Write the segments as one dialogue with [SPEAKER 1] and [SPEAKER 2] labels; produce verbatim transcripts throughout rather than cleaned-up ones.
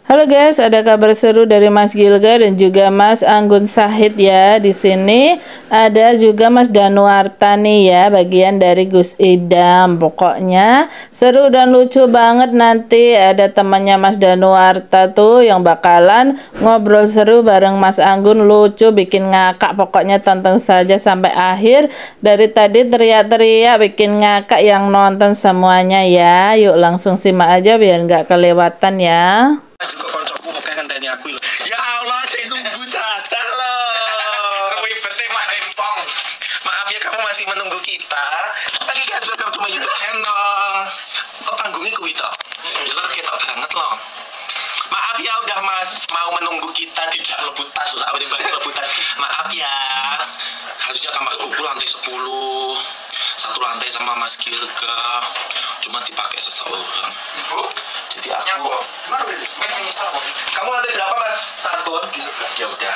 [SPEAKER 1] Halo guys, ada kabar seru dari Mas Gilga dan juga Mas Anggun Sahid ya. Di sini ada juga Mas Danuarta nih ya, bagian dari Gus Idam. Pokoknya seru dan lucu banget, nanti ada temannya Mas Danuarta tuh yang bakalan ngobrol seru bareng Mas Anggun, lucu, bikin ngakak. Pokoknya tonton saja sampai akhir. Dari tadi teriak-teriak bikin ngakak yang nonton semuanya ya. Yuk langsung simak aja biar nggak kelewatan ya.
[SPEAKER 2] Juga koncoku pokoknya ngenteni aku lho. Ya Allah, saya nunggu cacat loh. Ribetnya Mak Rempong. Maaf ya kamu masih menunggu kita. Lagi kan welcome to my YouTube channel. Oh panggungnya kuwi toh. Ya lo ketok banget loh. Maaf ya udah Mas mau menunggu kita di jam lebutas, susah apa dibalik lebutas. Maaf ya. Harusnya kamarku lantai sepuluh. Satu lantai sama Mas Gilga. Cuma dipakai seseorang. Jadi aku kamu lantai berapa Mas Sargon? Di sebelah. Ya udah.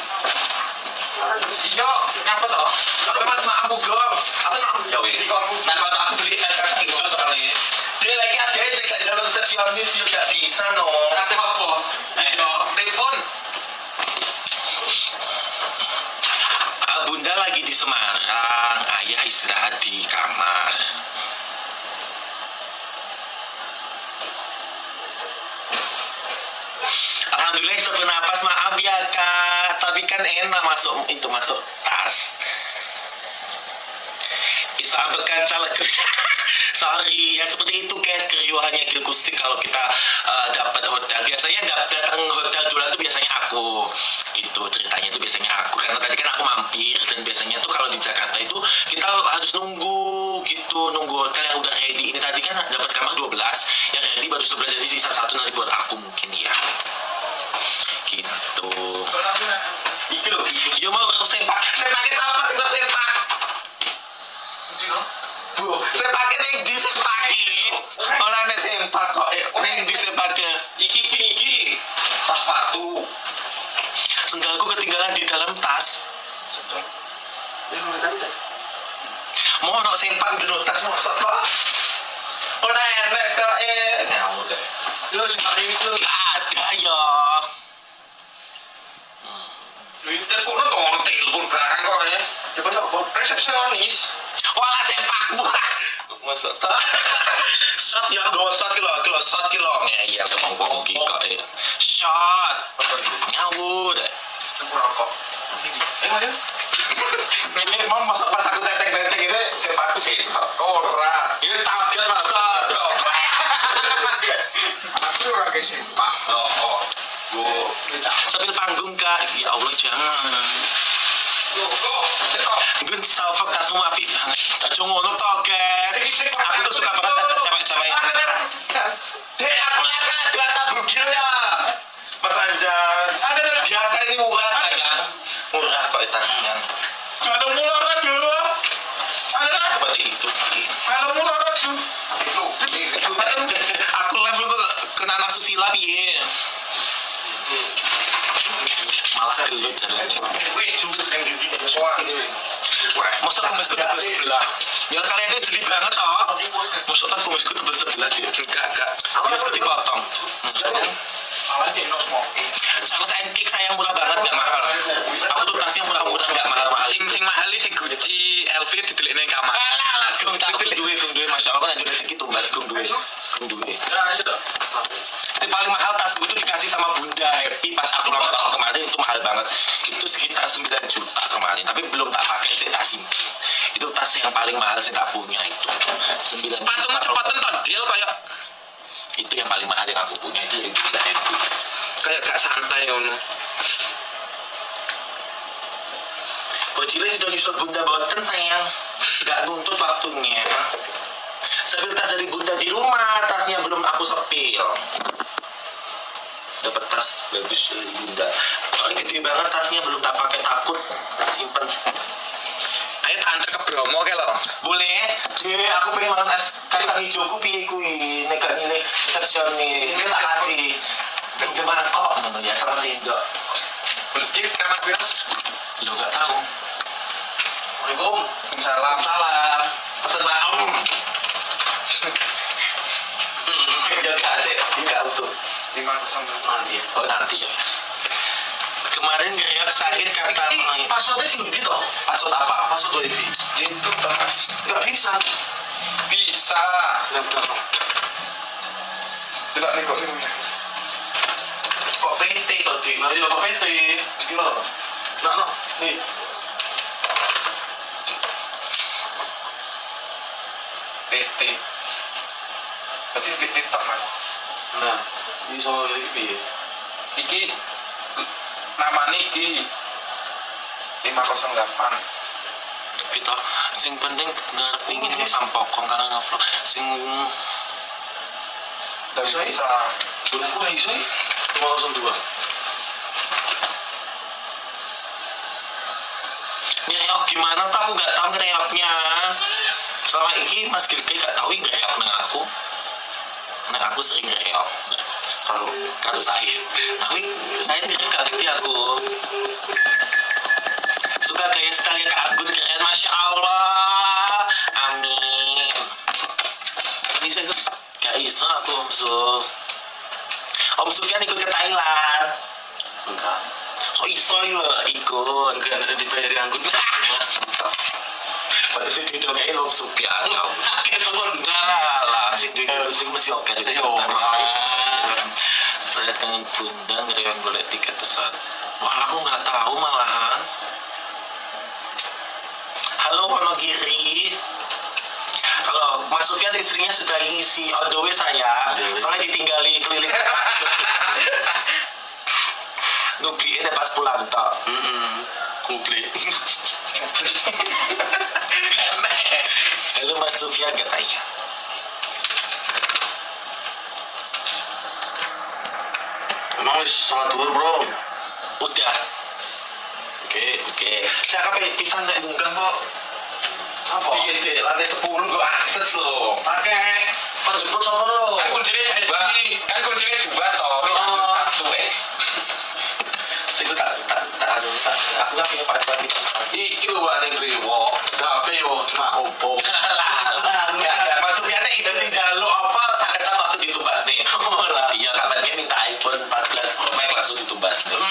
[SPEAKER 2] Iya, ngapa toh? Apa Mas maaf Bugong? Apa maaf? Ya wis. Nah kalau aku beli es kaki itu soalnya. Dia lagi ada di dalam resepsionis juga bisa no. Nanti apa? Eh, telepon. Bunda lagi di Semarang, ayah istirahat di kamar. Alhamdulillah bisa bernapas, maaf ya kak, tapi kan enak masuk itu masuk tas. Bisa ambekan caleg. Sorry, ya seperti itu guys keriuhannya Gilgustik kalau kita uh, dapat hotel. Biasanya datang hotel jualan itu biasanya aku, gitu ceritanya itu biasanya aku. Karena tadi kan aku mampir dan biasanya tuh kalau di Jakarta itu kita harus nunggu gitu, nunggu hotel yang udah ready. Ini tadi kan dapat kamar dua belas, yang ready baru sebelas, jadi sisa satu nanti buat aku mungkin ya. Gitu. Iki loh, yo mau sempak, sempaknya sama sih lo sempak. Bu, saya pakai yang di saya pakai. Orang yang sempak kok, yang di saya pakai. Iki iki, tas sepatu. Sendalku ketinggalan di dalam tas. Mau nak sempak di tas maksud pak? Orang enak kok eh. Ngawur deh. Lo sempak itu nggak ada ya. Twitter kok nonton telepon barang kok ya. Coba telepon resepsionis. Walah sempak buah. Masuk tak? Shot ya, gue shot kilo, kilo shot kilo. Ya iya, ngomong bohong kok ya. Shot. Ngawur. Rokok. Eh mana? Ini mau masuk pas aku tetek-tetek itu sepatu gitu. Ora. Ini target masuk. Aku ora ke sempak. Oh. Oh. Sambil panggung kak. Ya Allah jangan. Gun salfok tasmu api banget. Aja ngono to, guys. Aku tuh suka banget tas cewek-cewek. Dek, aku lagi ada bugil ya. Mas Anjas. Biasa ini murah sayang. Murah kok tasnya. Kalau murah dulu. Seperti itu sih. Kalau murah dulu. Aku level kok kena nasusila piye. Malah gelut jadinya. Masa kumisku tebel sebelah? Ya kalian itu jeli banget toh. Masa kumisku tebel sebelah sih? Enggak, enggak. Kumisku dipotong. Charles and Cake sayang murah banget, gak mahal. Aku tuh tasnya murah-murah, gak mahal-mahal. Sing sing mahal sih Gucci, L V ditelik nang kamar. Alah lah, gung tak duwe, gung duwe Masya Allah kan rezeki tumbas gung duwe. Gung duwe. Yang paling mahal tasku itu dikasih sama Bunda Happy pas aku ulang tahun kemarin, itu mahal banget. Itu sekitar sembilan juta kemarin, tapi belum tak pakai, saya tak simpen. Itu tas yang paling mahal saya tak punya itu. sembilan sepatunya cepetan todel kayak itu yang paling mahal yang aku punya itu yang Bunda Happy. Kayak gak santai ngono. Bojile sih nyusul Bunda boten sayang. Gak nuntut waktunya. Sepil tas dari Bunda di rumah, tasnya belum aku sepil. Dapat tas bagus dari Bunda. Kalau gede banget tasnya belum tak pakai, takut tak simpen. Ayo tak antar ke Bromo ke lo. Boleh. Dek, aku pengen makan es kacang hijauku piye kuwi. Nek gak nilai resepsionis. Kita tak kasih pinjaman kok ngono ya sama sendok. Berarti kamar piro? Lo gak tahu. Assalamualaikum. Salam salam. Pesan maaf. Hmm, enggak asik, enggak usuk. lima kosong nanti. Oh nanti ya. Kemarin ngereok sakit kata passwordnya sih gitu. Password apa? Password wifi. Itu mas. Nggak bisa. Bisa. Tidak nih kok ini. Kok P T tadi? Nanti kok P T? Gimana? Nah, no. Nih. P T. Berarti P T tak mas. Nah, ini soal ini. Iki nama niki lima nol delapan. Kita sing penting ngarep ingin ini sampokong karena ngevlog sing dari bisa bulan gue iso lima nol dua. Ngereok gimana tuh aku gak tahu ngereoknya. Selama ini Mas Gilge gak tahu ngereok nang aku. Nang aku sering ngereok. Kalau kalau saya, tapi saya tidak ngerti aku. Suka gaya style Kak Agun keren, masya Allah. Amin. Ini saya gak bisa aku Om Suf. Om Sufyan ikut ke Thailand. Enggak. Kok iso ya ikut? Enggak dibayar Anggun. Pada sih didokain Om Sufyan. Kayak enggak lah, sih juga sih mesti oke juga. Saya dengan bunda ngeriwan boleh tiket pesawat. Wah aku nggak tahu malahan. Halo Wonogiri. Kalau Mas Sufyan istrinya sudah ngisi on the way saya, soalnya ditinggali keliling. Nubliin ya pas pulang tok. Kubli. Halo Mas Sufyan katanya. Emang wis sholat duhur bro? Udah. Oke, oke. Saya kapan pisang nggak munggah kok? Apa? Iya deh, lantai sepuluh gue akses loh. Pakai. Penjemput sama lo. Kan kuncinya dua. Kan kuncinya dua toh. Satu eh. Saya tak tak tak ada tak. Aku nggak punya pakai pakai. Iki lo ada yang riwo. Tapi yo cuma opo. Mas Sufyannya istri jaluk apa? Sakit sama langsung ditumbas nih. Iya kabarnya minta iPhone empat belas Pro Max langsung ditumbas nih.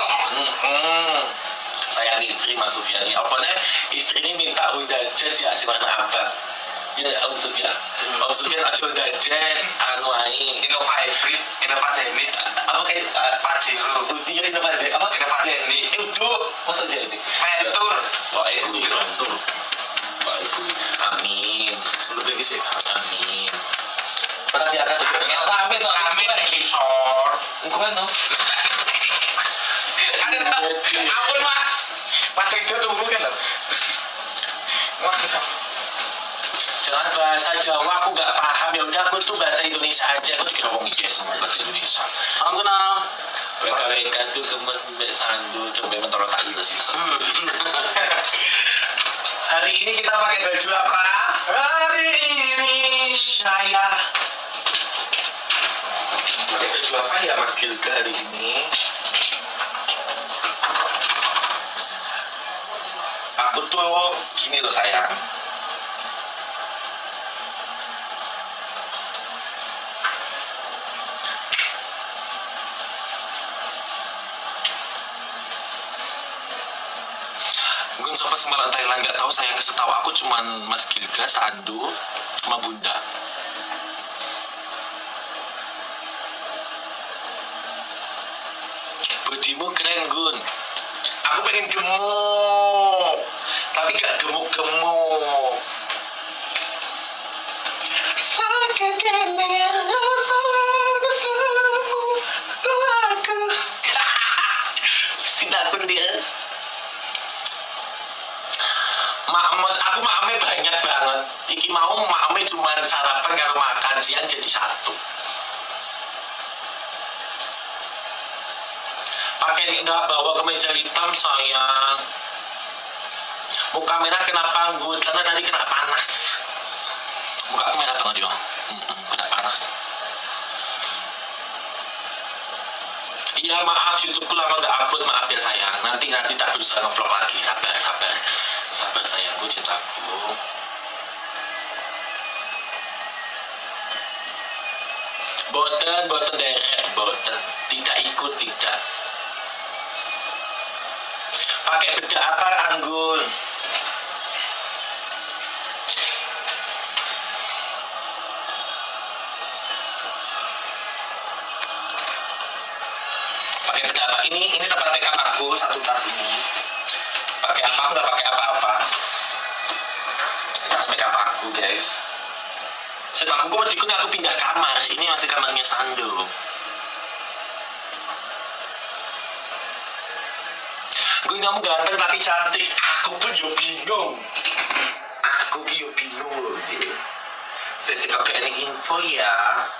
[SPEAKER 2] Sayang istri Mas Sufyan ya. Apa nih? Istrinya minta Honda Jazz ya si warna abang. Ya Om Sufyan. Om Sufyan aja Honda Jazz anu ae. Innova Hybrid, Innova Zenith. Apa kayak Pajero? Iya Innova Zenith. Apa Innova Zenith? Itu masa jadi? Ventur. Wah itu Ventur. Wah itu. Amin. Sebelum lagi sih. Amin. Berarti akan yang rame soalnya rame ada kisor. Enggak no. Mas. Ada ampun Mas. Mas Ridho tunggu kan loh. Mas. Jangan bahasa Jawa aku nggak paham ya udah aku tuh bahasa Indonesia aja aku dikira ngomong iya semua bahasa Indonesia. Salam kenal. W K W K tuh kemas mbak Sandu coba mentoro tak jelas sih. Hari ini kita pakai baju apa? Hari ini saya pakai baju apa ya Mas Gilge hari ini? Aku tuh gini loh sayang. Mungkin sampai semalam Thailand nggak tahu sayang, setahu aku cuman Mas Gilge, Sandu, sama Bunda. Bodimu keren Gun. Aku pengen gemuk, tapi gak gemuk-gemuk. Sakit gini salah bersamamu doaku. Sinakun dia. Mamos, aku maame banyak banget. Iki mau maame cuma sarapan kalau makan siang jadi satu. Pakai nggak bawa kemeja hitam sayang. Muka merah kenapa Gun? Karena tadi kena panas. Muka aku merah banget yo. Kena panas. Iya maaf YouTubeku lama nggak upload, maaf ya sayang. Nanti nanti tak berusaha ngevlog lagi. Sabar sabar. Sabar sayangku, cintaku. Boten, boten derek. boten, tidak ikut tidak. Pakai bedak apa Anggun? Pakai bedak apa? Ini ini tempat makeup aku, satu tas ini. Pakai apa? Aku nggak pakai apa-apa. Tas makeup aku guys. Sebab aku mau aku pindah kamar. Ini masih kamarnya Sando. Gue kamu ganteng tapi cantik. Aku pun yo bingung. Aku yo bingung loh. Saya sih kok kayak info ya.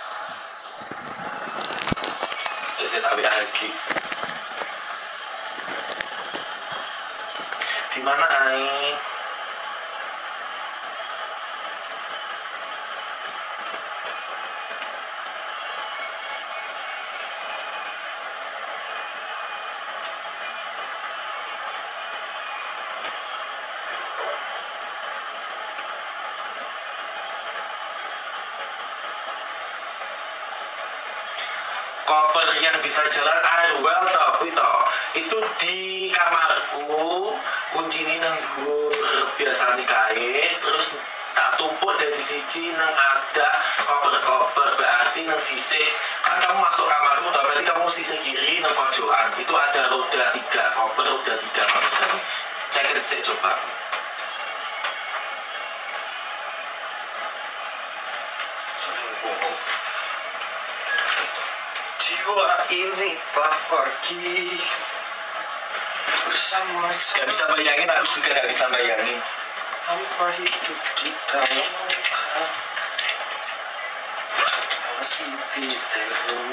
[SPEAKER 2] Saya sih tahu lagi. Di mana Ai? Koper yang bisa jalan Arwell toh, toh itu di kamarku, kunci ini nang dhuwur biasa nikahe, terus tak tumpuk dari siji nang ada koper-koper, berarti nang sisih kan kamu masuk kamarku toh, berarti kamu sisih kiri nang pojokan itu ada roda tiga, koper roda tiga maksudnya. Cek cek coba. Jiwa ini telah pergi bersama. Gak bisa bayangin, aku juga gak bisa bayangin. Tanpa hidup di dalam luka, masih diteru.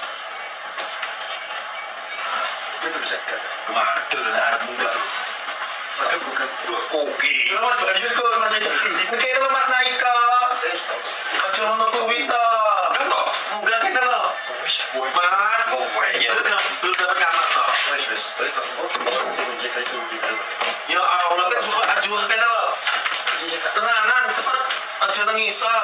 [SPEAKER 2] Itu bisa kan? Waduh, anak muda. Waduh, bukan. Oke. Mas Bayu kok mas itu. Mungkin lo mas naik kok. Aja ono kuwi to. Kan to? Enggak kena lo. Mas, ya udah belum dapat kamar toh. Wes wes, ya Allah kan semua ajuh kena lo. Tenanan cepet, aja nangisar.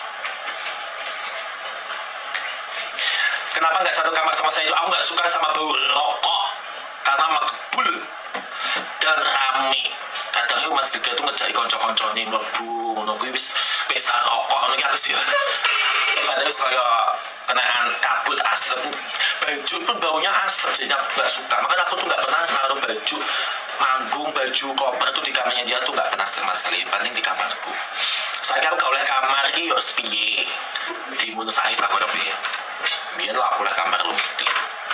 [SPEAKER 2] Kenapa nggak satu kamar sama saya? Aku nggak suka sama bau rokok karena makbul dan rame. Kadang itu Mas Giga tuh ngejai konco-konco nih mlebu ngono kuwi wis pesta rokok ngono iki aku sih. Ada wis kaya kenaan kabut asap, baju pun baunya asap, jadi aku nggak suka. Makanya aku tuh nggak pernah naruh baju manggung, baju koper tuh di kamarnya dia tuh nggak pernah sama sekali, paling di kamarku. Saya kan kalau oleh kamar iyo sepiye di mun sahih aku ada piye. Biar lah aku oleh kamar lu mesti.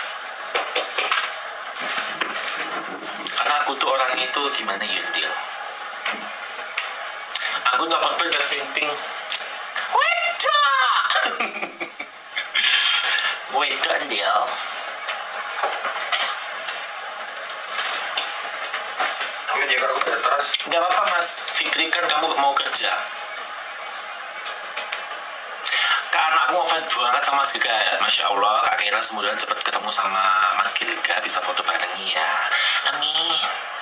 [SPEAKER 2] Karena aku tuh orang itu gimana ya Dil. Aku nggak pernah ke simping. Wedah. Wedah Dil. Kamu jaga aku terus. Nggak apa-apa Mas Fikri, kan kamu mau kerja. Kak anakmu ngefans banget sama Mas Giga. Masya Allah, Kak Kira semoga cepat ketemu sama Mas Giga, bisa foto bareng ya. Amin.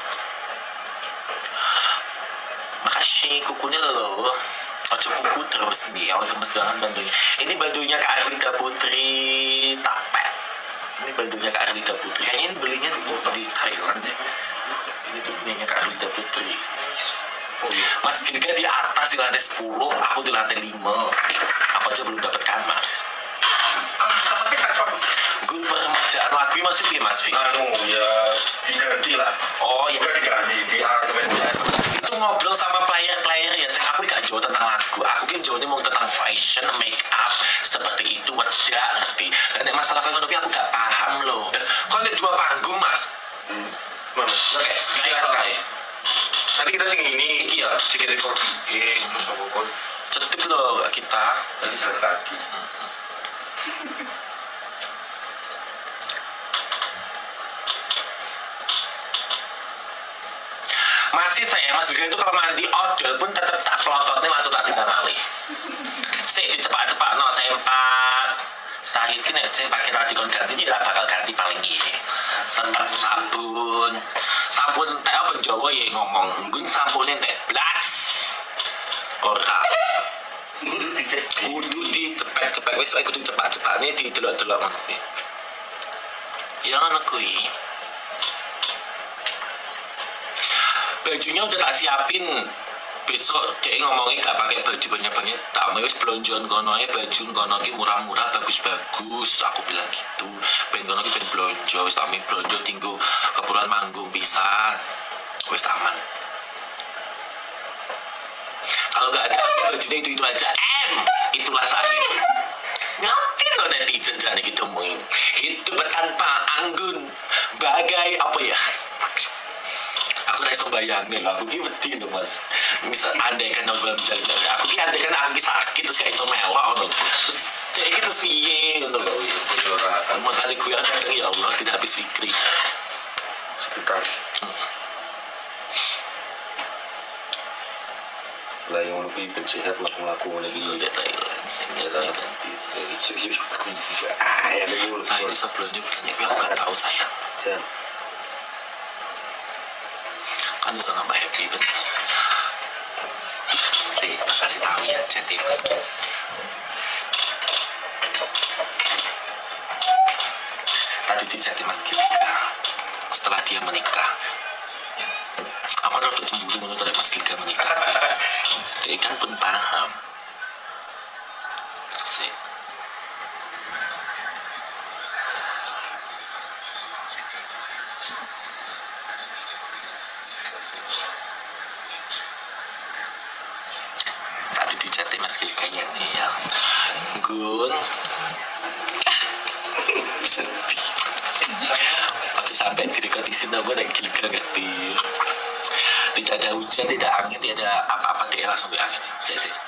[SPEAKER 2] Makasih kukunya loh. Ojo kuku terus nih, aku gemes banget bantunya. Ini bantunya Kak Arlida Putri Tapet. Ini bantunya Kak Arlida Putri. Kayaknya ini belinya di, di Thailand ya. Ini tuh punyanya Kak Arlida Putri. Mas Giga di atas di lantai sepuluh, aku di lantai lima. Aku aja belum dapat kamar. Gue peremajaan lagu masuk ya Mas Fik?
[SPEAKER 3] Anu ya diganti lah.
[SPEAKER 2] Oh ya.
[SPEAKER 3] Bukan diganti, di aransemen.
[SPEAKER 2] Itu ngobrol sama player-player ya, saya aku gak jauh tentang lagu. Aku kan jauhnya mau tentang fashion, make up, seperti itu, wedak, ngerti. Dan masalah kalau aku gak paham loh. Kok ada dua panggung Mas?
[SPEAKER 3] Hmm. Mana?
[SPEAKER 2] Oke, kayak kayak.
[SPEAKER 3] Nanti kita sing ini,
[SPEAKER 2] Iya,
[SPEAKER 3] sedikit recording, terus apa pun.
[SPEAKER 2] cetik loh kita.
[SPEAKER 3] Nanti satu lagi.
[SPEAKER 2] Masih saya Mas Giga itu kalau mandi odol pun tetap tak pelototnya langsung tak tinggal alih. Saya dicepat-cepat no sempat. Sahid ini saya pakai roti kon ganti ini lah bakal ganti paling ini. Tetap sabun, sabun teh apa Jawa ya ngomong, gue sabunnya teh blas. Ora. Kudu dicepet, kudu dicepet cepet wis wae kudu cepat-cepatne didelok-delok ngono kuwi. Ya ngono kuwi. Bajunya udah tak siapin. Besok dia ngomongin gak pakai baju banyak-banyak, tak mau wis blonjon kono ae baju kono ki murah-murah bagus-bagus. Aku bilang gitu. Ben kono ki ben blonjo, wis tak mi blonjo tinggu keperluan manggung pisan. Wis aman. Kalau nggak ada bajunya itu itu aja, M itulah saya. Ngerti loh netizen jangan gitu ngomongin. Hidup tanpa anggun, bagai apa ya? Aku rasa bayangin lah, aku gimana tuh mas. Misal andai kan aku belum jalan, aku ki andai kan aku sakit terus kayak iso mewah, terus kayak gitu piye, gitu loh. Makanya gue kadang ya Allah tidak habis fikri.
[SPEAKER 3] Sebentar. Lah yang lebih pencehat melakukan lagi
[SPEAKER 2] sudah Thailand saya
[SPEAKER 3] kan
[SPEAKER 2] ganti
[SPEAKER 3] ah ya dulu
[SPEAKER 2] saya sebelumnya punya aku nggak tahu saya
[SPEAKER 3] Jan
[SPEAKER 2] kan bisa nambah happy bener sih kasih tahu ya jadi mas tadi dijati mas Gilga setelah dia menikah aku ada untuk cemburu menurut dari mas Gilga menikah dia kan pun paham sih tadi dijati mas Gilga ya nih ya Gun sedih waktu sampai di dekat isi nama dan Gilga ngerti tidak ada hujan, tidak angin, tidak ada apa-apa dia langsung di angin saya sih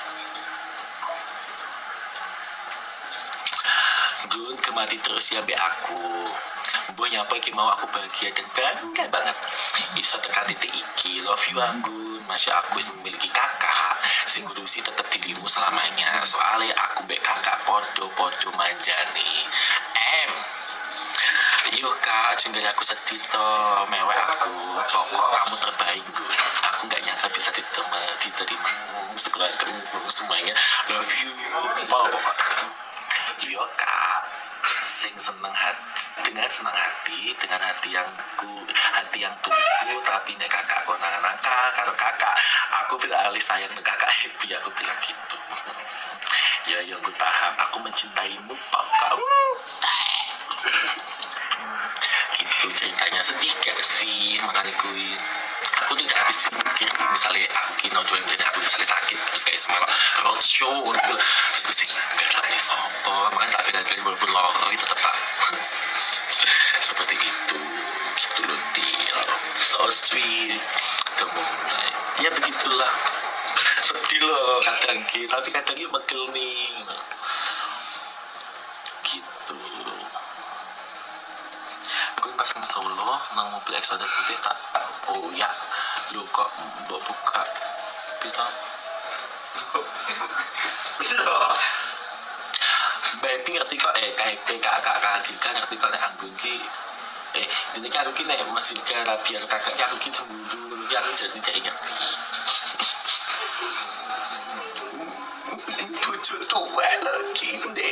[SPEAKER 2] Gun kemati terus ya be aku Bonya apa yang mau aku bahagia dan bangga banget bisa tekan titik iki love you Anggun masya aku memiliki kakak sing ngurusi tetap dirimu selamanya soalnya aku be kakak podo-podo manjani M yuk kak jangan aku sedih toh mewek aku pokok kamu terbaik Gun aku gak nyangka bisa diterima diterima sekeluargamu semuanya love you wow yuk kak sing seneng hati dengan senang hati dengan hati yang ku hati yang tulus tapi nek kakak konangan angka karo kakak aku bilang alis sayang nek kakak happy aku bilang gitu ya yang gue paham aku mencintaimu pokok gitu ceritanya sedih gak sih makanya gue aku tidak habis pikir misalnya aku kino dua misalnya aku misalnya sakit terus kayak semua roadshow terus sih gak ada nih sopo makanya tak beda dari walaupun lorong itu tetap seperti itu gitu loh deal so sweet mulai ya begitulah sedih loh kadang gitu tapi kadang gitu megel nih gitu gue pas nang Solo nang mobil Exodus putih tak oh ya lu kok mbok buka pita baby ngerti kok eh kayak kakak kakak Gilga ngerti kok nek Anggun ki eh ini kan aku ki nek masih gara biar kakaknya aku ki cemburu ya aku jadi kayak ngerti bujuk tua lagi deh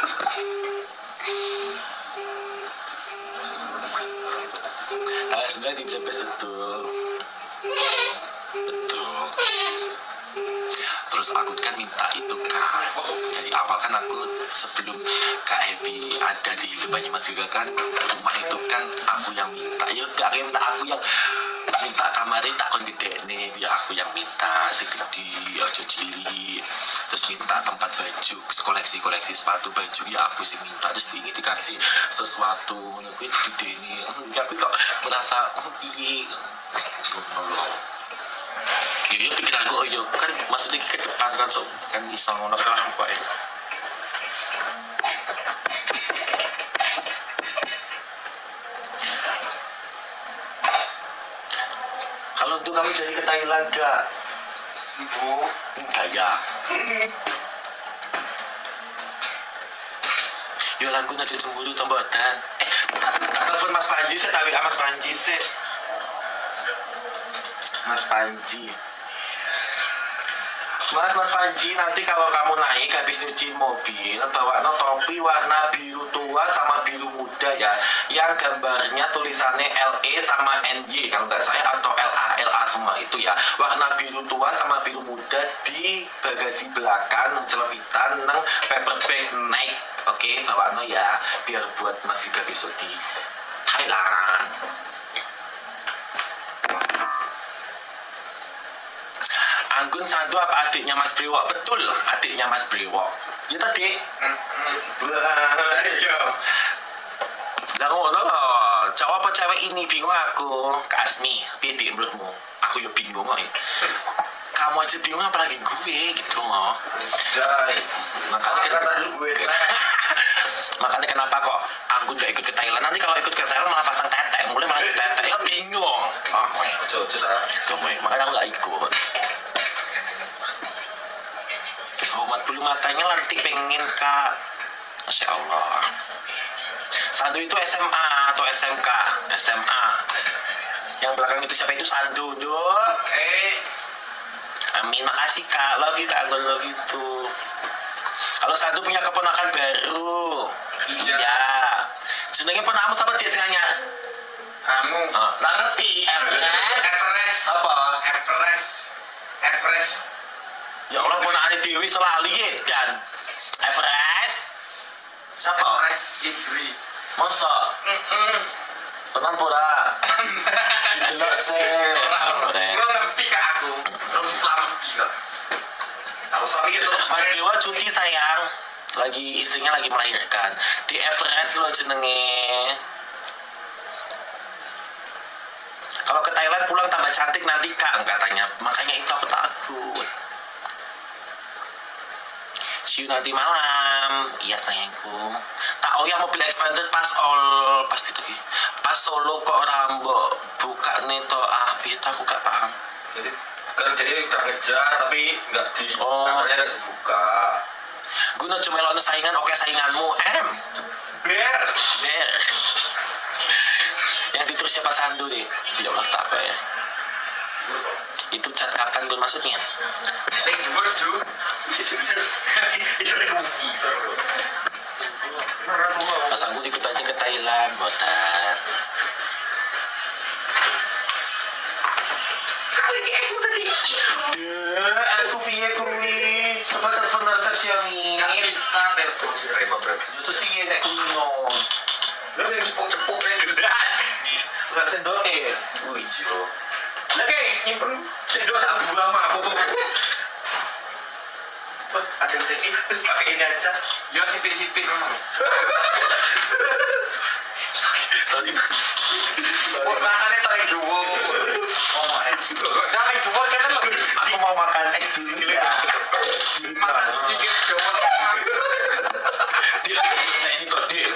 [SPEAKER 2] nah sebenarnya di Brebes betul betul terus aku kan minta itu kan dari awal kan aku sebelum Kak Happy ada di hidupnya Mas Gilga kan rumah itu kan aku yang minta ya gak minta aku yang minta kamarnya tak kon gede nih ya aku yang minta si gede aja cili terus minta tempat baju koleksi-koleksi sepatu baju ya aku sih minta terus ini dikasih sesuatu gue gede nih ya aku kok merasa iya iya pikir aku oh iya kan maksudnya ke depan kan so kan bisa ngono kan lah pokoknya kalau untuk kamu jadi ke Thailand gak? Ibu enggak ya yo lagu aja cemburu tombotan eh tak telepon Mas Panji saya tahu Mas Panji sih Mas Panji Mas, Mas Panji, nanti kalau kamu naik habis nyuci mobil, bawa no topi warna biru tua sama biru muda ya. Yang gambarnya tulisannya L E sama N Y, kalau nggak saya, atau L A, L A semua itu ya. Warna biru tua sama biru muda di bagasi belakang, celepitan, neng paper bag naik. Oke, bawa no ya, biar buat Mas juga besok di Thailand. Anggun Sandu apa adiknya Mas Priwo? Betul, adiknya Mas Priwo. Ya tadi. Iya. Lah ngono loh. Cowok apa cewek ini bingung aku. Kak Asmi, piye menurutmu? Aku ya bingung kok. Kamu aja bingung apalagi gue gitu loh.
[SPEAKER 3] Jai.
[SPEAKER 2] Makanya
[SPEAKER 3] kata gue.
[SPEAKER 2] Makanya kenapa kok Anggun gak ikut ke Thailand? Nanti kalau ikut ke Thailand malah pasang tetek, mulai malah tetek. Ya bingung. Oh,
[SPEAKER 3] Ojo-ojo ta.
[SPEAKER 2] makanya aku gak ikut. Umat bulu matanya lantik pengen kak. Masya Allah. Sandu itu S M A atau S M K? S M A. Yang belakang itu siapa itu? Sandu. Duk.
[SPEAKER 3] Eh.
[SPEAKER 2] Amin. Makasih kak. Love you kak. Gue love you too. Kalau Sandu punya keponakan baru.
[SPEAKER 3] Iya.
[SPEAKER 2] Ya. Sebenarnya ponakanmu sama dia sengaja.
[SPEAKER 3] Kamu.
[SPEAKER 2] Oh, nah ngerti. Everest.
[SPEAKER 3] Everest.
[SPEAKER 2] Apa?
[SPEAKER 3] Everest. Everest.
[SPEAKER 2] Ya Allah, ponakannya Dewi selalu ya dan Everest. Siapa?
[SPEAKER 3] Everest Idri.
[SPEAKER 2] Masa?
[SPEAKER 3] Heeh.
[SPEAKER 2] Tenan pura. Delok se.
[SPEAKER 3] Lo ngerti kak aku. Lo selamat kok. Tahu sorry itu.
[SPEAKER 2] Mas Dewa cuti sayang. Lagi istrinya lagi melahirkan. Di Everest lo jenenge. Kalau ke Thailand pulang tambah cantik nanti kak katanya. Makanya itu aku takut. See you nanti malam. Iya sayangku. Tak oh ya mobil expander pas all pas itu ki. Pas Solo kok Rambo buka nih to ah itu aku gak paham.
[SPEAKER 3] Jadi kan jadi udah ngejar tapi nggak di.
[SPEAKER 2] Oh.
[SPEAKER 3] Rasanya nggak dibuka.
[SPEAKER 2] Guna cuma lawan saingan oke sainganmu M.
[SPEAKER 3] Ber.
[SPEAKER 2] Ber. Yang itu siapa Sandu deh. Ya Allah tak apa ya. Itu cat kapan gue maksudnya?
[SPEAKER 3] Eh dua tuh. Itu lagi movie seru.
[SPEAKER 2] Mas Anggun ikut aja ke Thailand, botak.
[SPEAKER 3] Kali ini aku tadi.
[SPEAKER 2] Duh, ada kupinya kuwi. Coba telepon resepsi yang
[SPEAKER 3] Nggak
[SPEAKER 2] ini.
[SPEAKER 3] bisa telepon si repot berarti.
[SPEAKER 2] Terus dia nek kuno.
[SPEAKER 3] Lo yang cepuk-cepuk kayak gelas.
[SPEAKER 2] Nggak sendoke.
[SPEAKER 3] Oh iya. Lah kayak nyimpen sendok tak buang mah aku. Wah, ada sedih, terus pakai ini aja. Ya sitik-sitik memang.
[SPEAKER 2] Sorry.
[SPEAKER 3] Buat makannya tarik dua. Oh my. Tarik dua kan lo.
[SPEAKER 2] Aku mau makan es dulu ya.
[SPEAKER 3] Makan sedikit dua.
[SPEAKER 2] Dia, nah ini kok dia.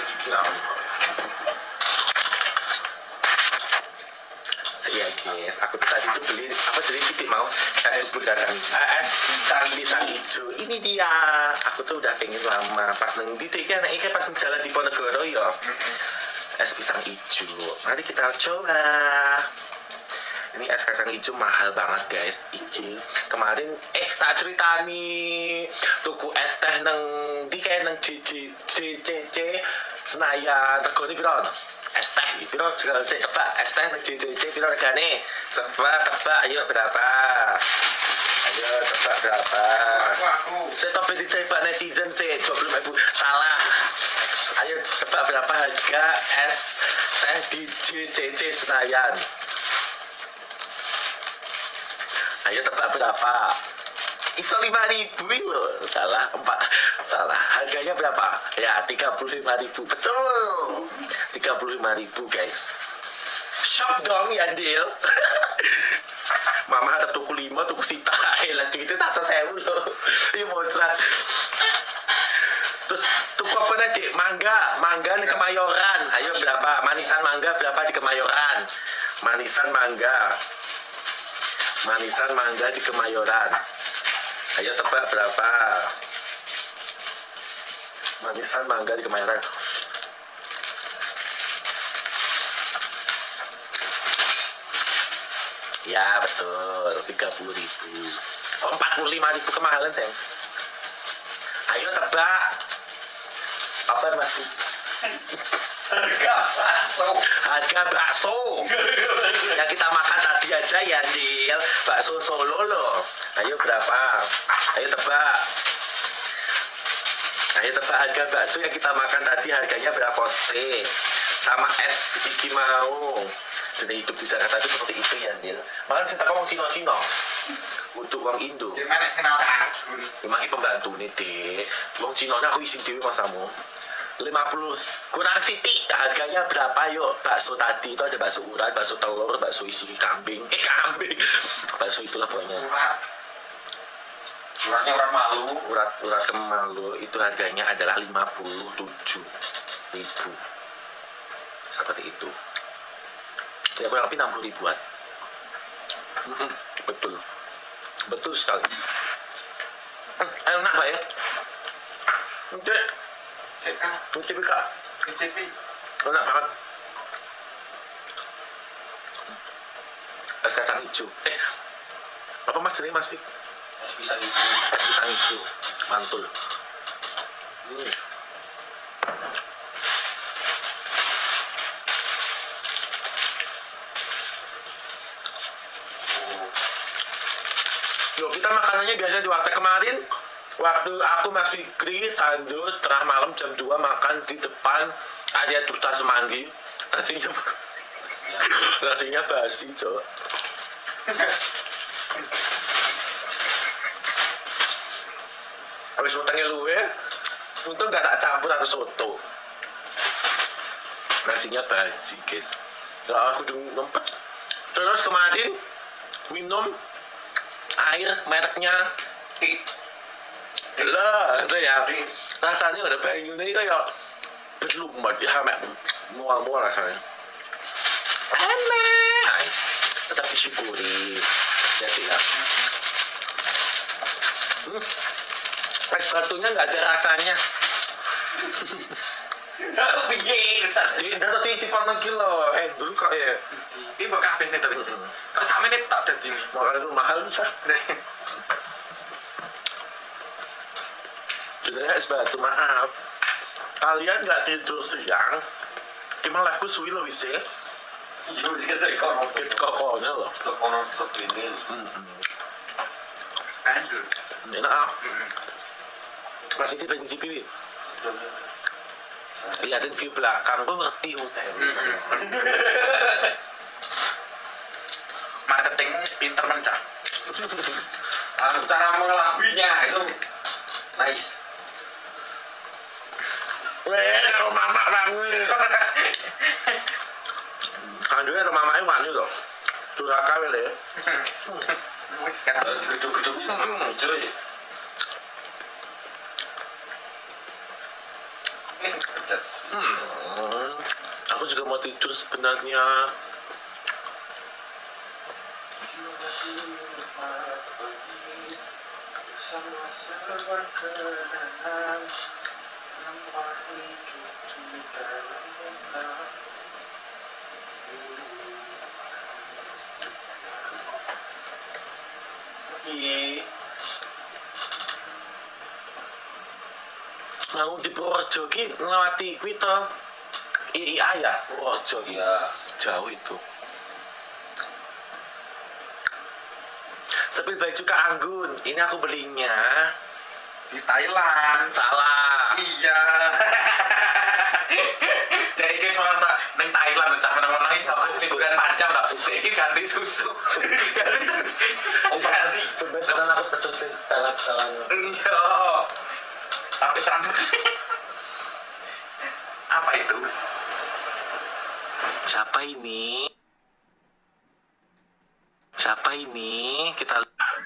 [SPEAKER 2] Iya guys, aku tadi tuh beli apa jadi titik mau es bubur kacang es pisang pisang hijau. Ini dia, aku tuh udah pengen lama pas neng titik kan, ini pas jalan di Ponegoro ya. Es pisang hijau, mari kita coba. Ini es kacang hijau mahal banget guys. Iki kemarin eh tak cerita nih tuku es teh neng di kayak neng C C C C C Senayan regane piro? Es teh piro segala cek tebak es teh neng C C C piro regane? Tebak tebak ayo berapa? Ayo tebak berapa?
[SPEAKER 3] Aku aku.
[SPEAKER 2] Saya tapi ditebak netizen sih dua puluh ribu salah. Ayo tebak berapa harga es teh di C C C Senayan? Ayo tebak berapa? Iso lima ribu loh. Salah empat. Salah. Harganya berapa? Ya tiga puluh lima ribu. Betul. Tiga puluh lima ribu guys. Shop dong ya deal. Mama ada tuku lima, tuku sita. Elah itu satu sewu loh. Ini muncrat. Terus tuku apa nanti? Mangga. Mangga di Kemayoran. Ayo berapa? Manisan mangga berapa di Kemayoran? Manisan mangga. Manisan mangga di Kemayoran. Ayo tebak berapa? Manisan mangga di Kemayoran. Ya betul, tiga puluh ribu. empat puluh lima ribu kemahalan sayang. Ayo tebak. Apa Mas?
[SPEAKER 3] Harga bakso.
[SPEAKER 2] Harga bakso yang kita makan tadi aja ya, Dil. Bakso Solo loh. Ayo berapa? Ayo tebak. Ayo tebak harga bakso yang kita makan tadi harganya berapa sih? Sama es iki mau. Sudah hidup di Jakarta itu seperti itu ya, Dil. Makan kita ngomong Cino-Cino. Untuk uang Indo.
[SPEAKER 3] Gimana sih kenal aku?
[SPEAKER 2] Gimana pembantu nih, Dek? Uang Cinonya aku isi dewi masamu. lima puluh kurang siti, harganya berapa yuk? Bakso tadi itu ada bakso urat, bakso telur, bakso isi kambing. Eh kambing. Bakso itulah pokoknya.
[SPEAKER 3] Urat. Uratnya orang malu.
[SPEAKER 2] Urat urat kemalu itu harganya adalah lima puluh tujuh ribu. Seperti itu. Ya kurang lebih enam puluh ribuan. Mm-mm, betul. Betul sekali. Hmm, enak Mbak ya. Cek.
[SPEAKER 3] Cek kan?
[SPEAKER 2] Cek Kak.
[SPEAKER 3] Cek pi.
[SPEAKER 2] Enak banget. Es kacang hijau. Eh, apa Mas ini Mas Fik?
[SPEAKER 3] Es pisang itu.
[SPEAKER 2] Es pisang hijau. Mantul. Hmm. Loh, kita makanannya biasa di warteg kemarin. Waktu aku Mas Fikri, Sandu, tengah malam jam dua makan di depan area Duta Semanggi. Nasinya, nasinya basi, Cok. Habis utangnya luwe, untung gak tak campur atau soto. Nasinya basi, guys. Nah, aku udah ngempet. Terus kemarin minum air mereknya lah itu ya rasanya ada banyu ini kayak berlumut ya mek mual-mual rasanya enak tetap disyukuri jadi ya hmm. Es batunya nggak ada rasanya Jadi nggak tahu cipan lagi loh eh dulu kok ya
[SPEAKER 3] Ini buat kafe nih terus kok sama ini tak ada ini
[SPEAKER 2] makanya itu mahal bisa sebenarnya es batu maaf kalian nggak tidur siang gimana liveku suwi loh bisa
[SPEAKER 3] iya bisa dari kono
[SPEAKER 2] kokonya loh
[SPEAKER 3] kono tetap ini anjur
[SPEAKER 2] enak ah masih di pengen C P W liatin view belakang gue ngerti hotel
[SPEAKER 3] marketing pinter mencah cara mengelabuinya itu nice.
[SPEAKER 2] Weh, kalau mama bangun. Kandunya sama mamanya wani loh. Sudah kawin ya.
[SPEAKER 3] Wih, sekarang gedung-gedung cuy.
[SPEAKER 2] Hmm, aku juga mau tidur sebenarnya. Mau di Purworejo ki ngelewati kuwi to. I I A ya, Purworejo ya. Jauh itu. Sepil baju Kak Anggun, ini aku belinya
[SPEAKER 3] Di Thailand.
[SPEAKER 2] salah.
[SPEAKER 3] Iya. Jadi guys malah tak neng Thailand cak menang-menang iso pas liburan panjang tak bukti iki ganti susu. Ganti susu. Apa sih?
[SPEAKER 2] Sebenarnya aku pesen setelan-setelan.
[SPEAKER 3] Iya. Tapi terang. Apa itu?
[SPEAKER 2] Siapa ini? Siapa ini? Kita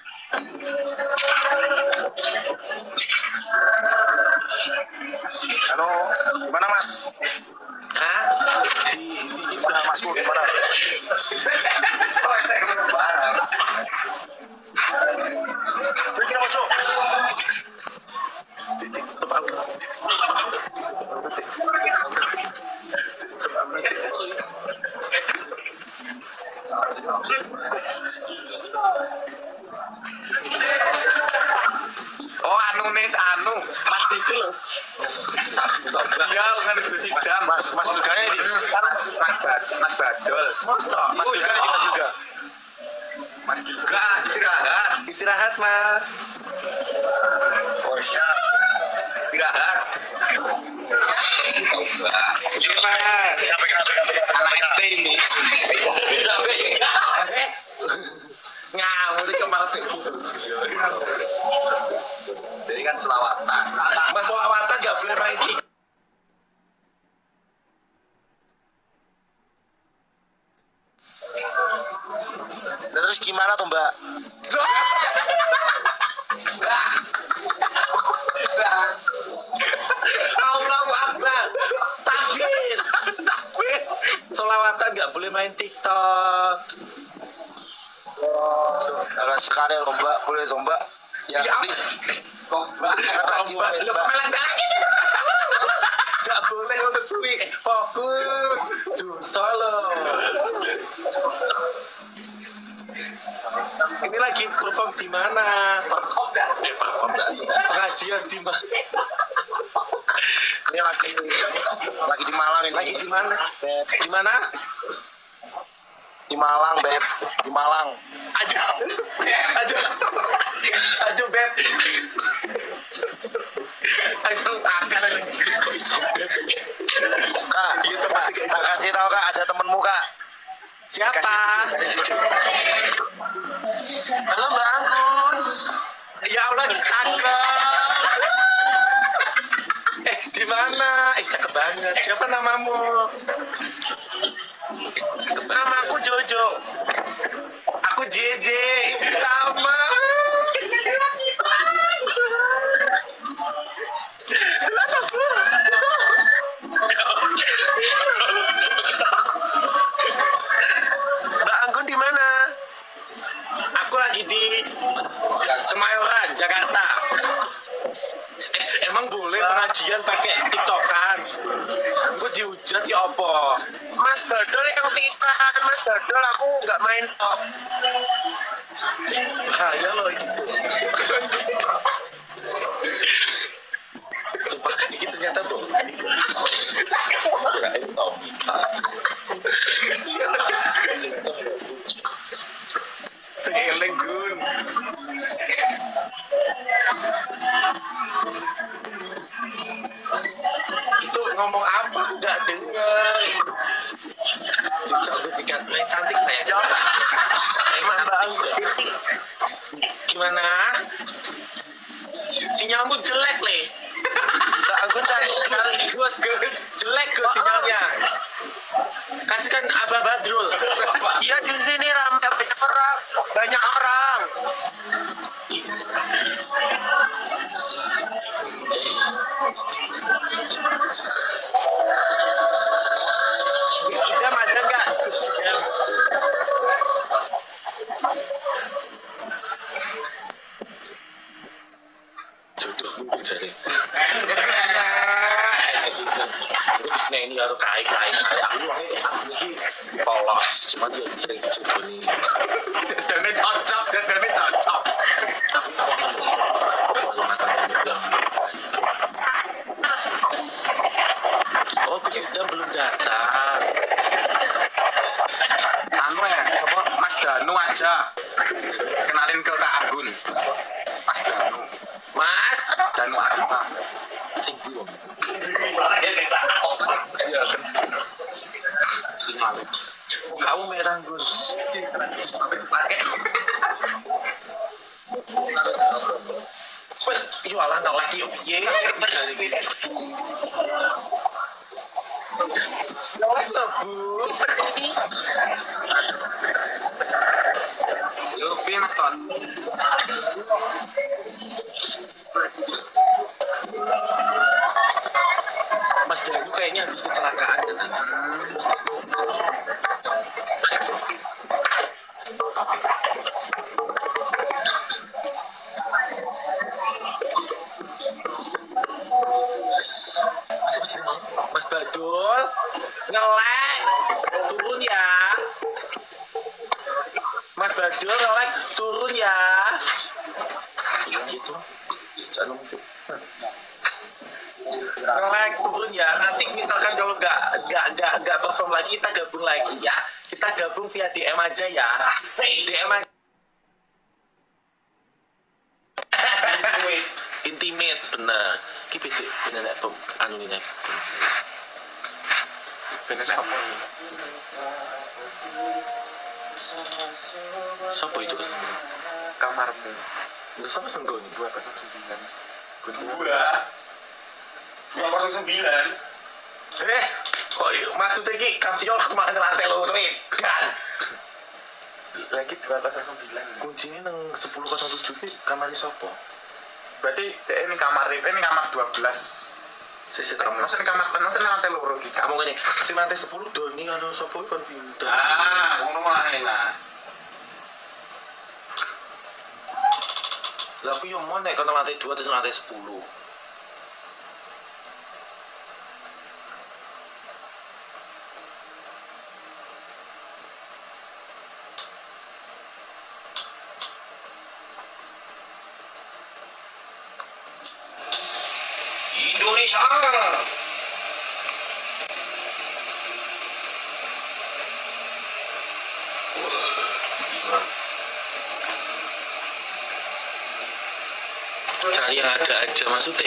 [SPEAKER 3] Halo, gimana Mas?
[SPEAKER 2] Hah? Di di sini
[SPEAKER 3] Masku gimana? Soalnya aku barang. Jadi kita mau coba. Mas Bad, Mas Badol.
[SPEAKER 2] Masa?
[SPEAKER 3] Mas
[SPEAKER 2] Oh,
[SPEAKER 3] Gilga
[SPEAKER 2] iya.
[SPEAKER 3] juga juga. Mas Gilga istirahat.
[SPEAKER 2] Istirahat, Mas.
[SPEAKER 3] Oh siap. Istirahat.
[SPEAKER 2] Ini, Mas. Anak S T ini. Ngawur iki malah
[SPEAKER 3] Jadi kan selawatan.
[SPEAKER 2] Mas selawatan gak boleh main TikTok.
[SPEAKER 3] Nah, terus gimana tuh Mbak?
[SPEAKER 2] Allahu Akbar. Takbir. Takbir. Selawatan gak boleh main TikTok.
[SPEAKER 3] Kalau sekali loh Mbak, boleh tuh Mbak. Ya,
[SPEAKER 2] Ya,
[SPEAKER 3] aktif.
[SPEAKER 2] Mbak, Mbak, lu pelan-pelan. Gak boleh untuk kuwi. Fokus. Dosa lo. Ini lagi perform di mana?
[SPEAKER 3] Perform dah. Eh, perform dah.
[SPEAKER 2] Pengajian di mana?
[SPEAKER 3] Ini lagi lagi di Malang ini.
[SPEAKER 2] Lagi di mana? Di mana?
[SPEAKER 3] Di Malang, Beb. Di Malang.
[SPEAKER 2] Aduh. Aduh. Aduh, Beb. Aduh, akan lagi kok iso, Beb.
[SPEAKER 3] Kak,
[SPEAKER 2] Gitu pasti kayak
[SPEAKER 3] tak kasih tahu Kak, ada temenmu Kak.
[SPEAKER 2] Siapa?
[SPEAKER 3] Halo Mbak Anggun.
[SPEAKER 2] Ya Allah, cakep. Eh, di mana? Eh, cakep banget. Siapa namamu? Nama aku Jojo. Aku J J. Sama. Mbak Anggun di mana? Aku lagi di Kemayoran, Jakarta. Eh, emang boleh pengajian pakai TikTokan? Aku dihujat ya apa?
[SPEAKER 3] Mas Badol yang tiktokan, Mas Badol aku nggak main top.
[SPEAKER 2] Bahaya loh ini. Sumpah, ini ternyata boleh. Kirain Tommy. Seeleng Gun. Itu ngomong apa? Nggak denger. Cicak gue sikat. Main cantik saya. Emang Mbak Anggun. Gimana? Sinyalmu jelek, Le. Mbak Anggun cari Gus, Gus. Jelek, Gus, sinyalnya. Kasihkan Abah Badrul.
[SPEAKER 3] Iya di sini ramai banyak orang, banyak orang.
[SPEAKER 2] Idam ada nggak? Idam. Jodoh gue cari. Bisnya ini harus kaya kaya kaya. Aku ini asli polos, cuma dia sering jodoh ini. Dan cocok, dan cocok. Oh, Gus Idam belum datang.
[SPEAKER 3] Anu ya, apa Mas Danu aja. Kenalin ke Kak Agun. Mas Danu.
[SPEAKER 2] Mas,
[SPEAKER 3] Danu Arta.
[SPEAKER 2] sing belum.
[SPEAKER 3] Iya kan. Sinyal.
[SPEAKER 2] Kamu merah Gun.
[SPEAKER 3] Pakai.
[SPEAKER 2] Wes, iyo alah nggak lagi yuk. Ye, Bu.
[SPEAKER 3] Yuk, pi Mas Ton.
[SPEAKER 2] Mas Danu kayaknya habis kecelakaan kan? Mas, Mas Badul, ngelek, turun ya. Mas Badul ngelek, turun ya. Iya gitu, jangan gitu. Ngelek turun ya, nanti misalkan misalkan kalau nggak nggak nggak nggak perform lagi kita gabung lagi ya. Kita gabung via D M aja ya. D M aja. Intimate bener. Ki beda bener nek anu ini.
[SPEAKER 3] Bener apa?
[SPEAKER 2] Siapa itu kesana?
[SPEAKER 3] Kamarmu.
[SPEAKER 2] Lu sama senggol nih?
[SPEAKER 3] dua kosong sembilan.
[SPEAKER 2] Dua. Dua kosong sembilan. Eh, kok maksudnya ki kampion aku makan lantai lo tweet kan?
[SPEAKER 3] Lagi dua kosong sembilan.
[SPEAKER 2] Kuncinya nang sepuluh kosong tujuh ki kamarnya sopo?
[SPEAKER 3] Berarti ini kamar ini kamar dua belas.
[SPEAKER 2] Sisi kamar.
[SPEAKER 3] Maksudnya kamar, maksudnya lantai loro ki.
[SPEAKER 2] Kamu gini, si lantai sepuluh doni kalau sopo kan pindah.
[SPEAKER 3] Ah, ngono wae lah.
[SPEAKER 2] Lah aku yo mau naik ke lantai dua terus lantai sepuluh. Indonesia. Cari yang ada aja maksudnya.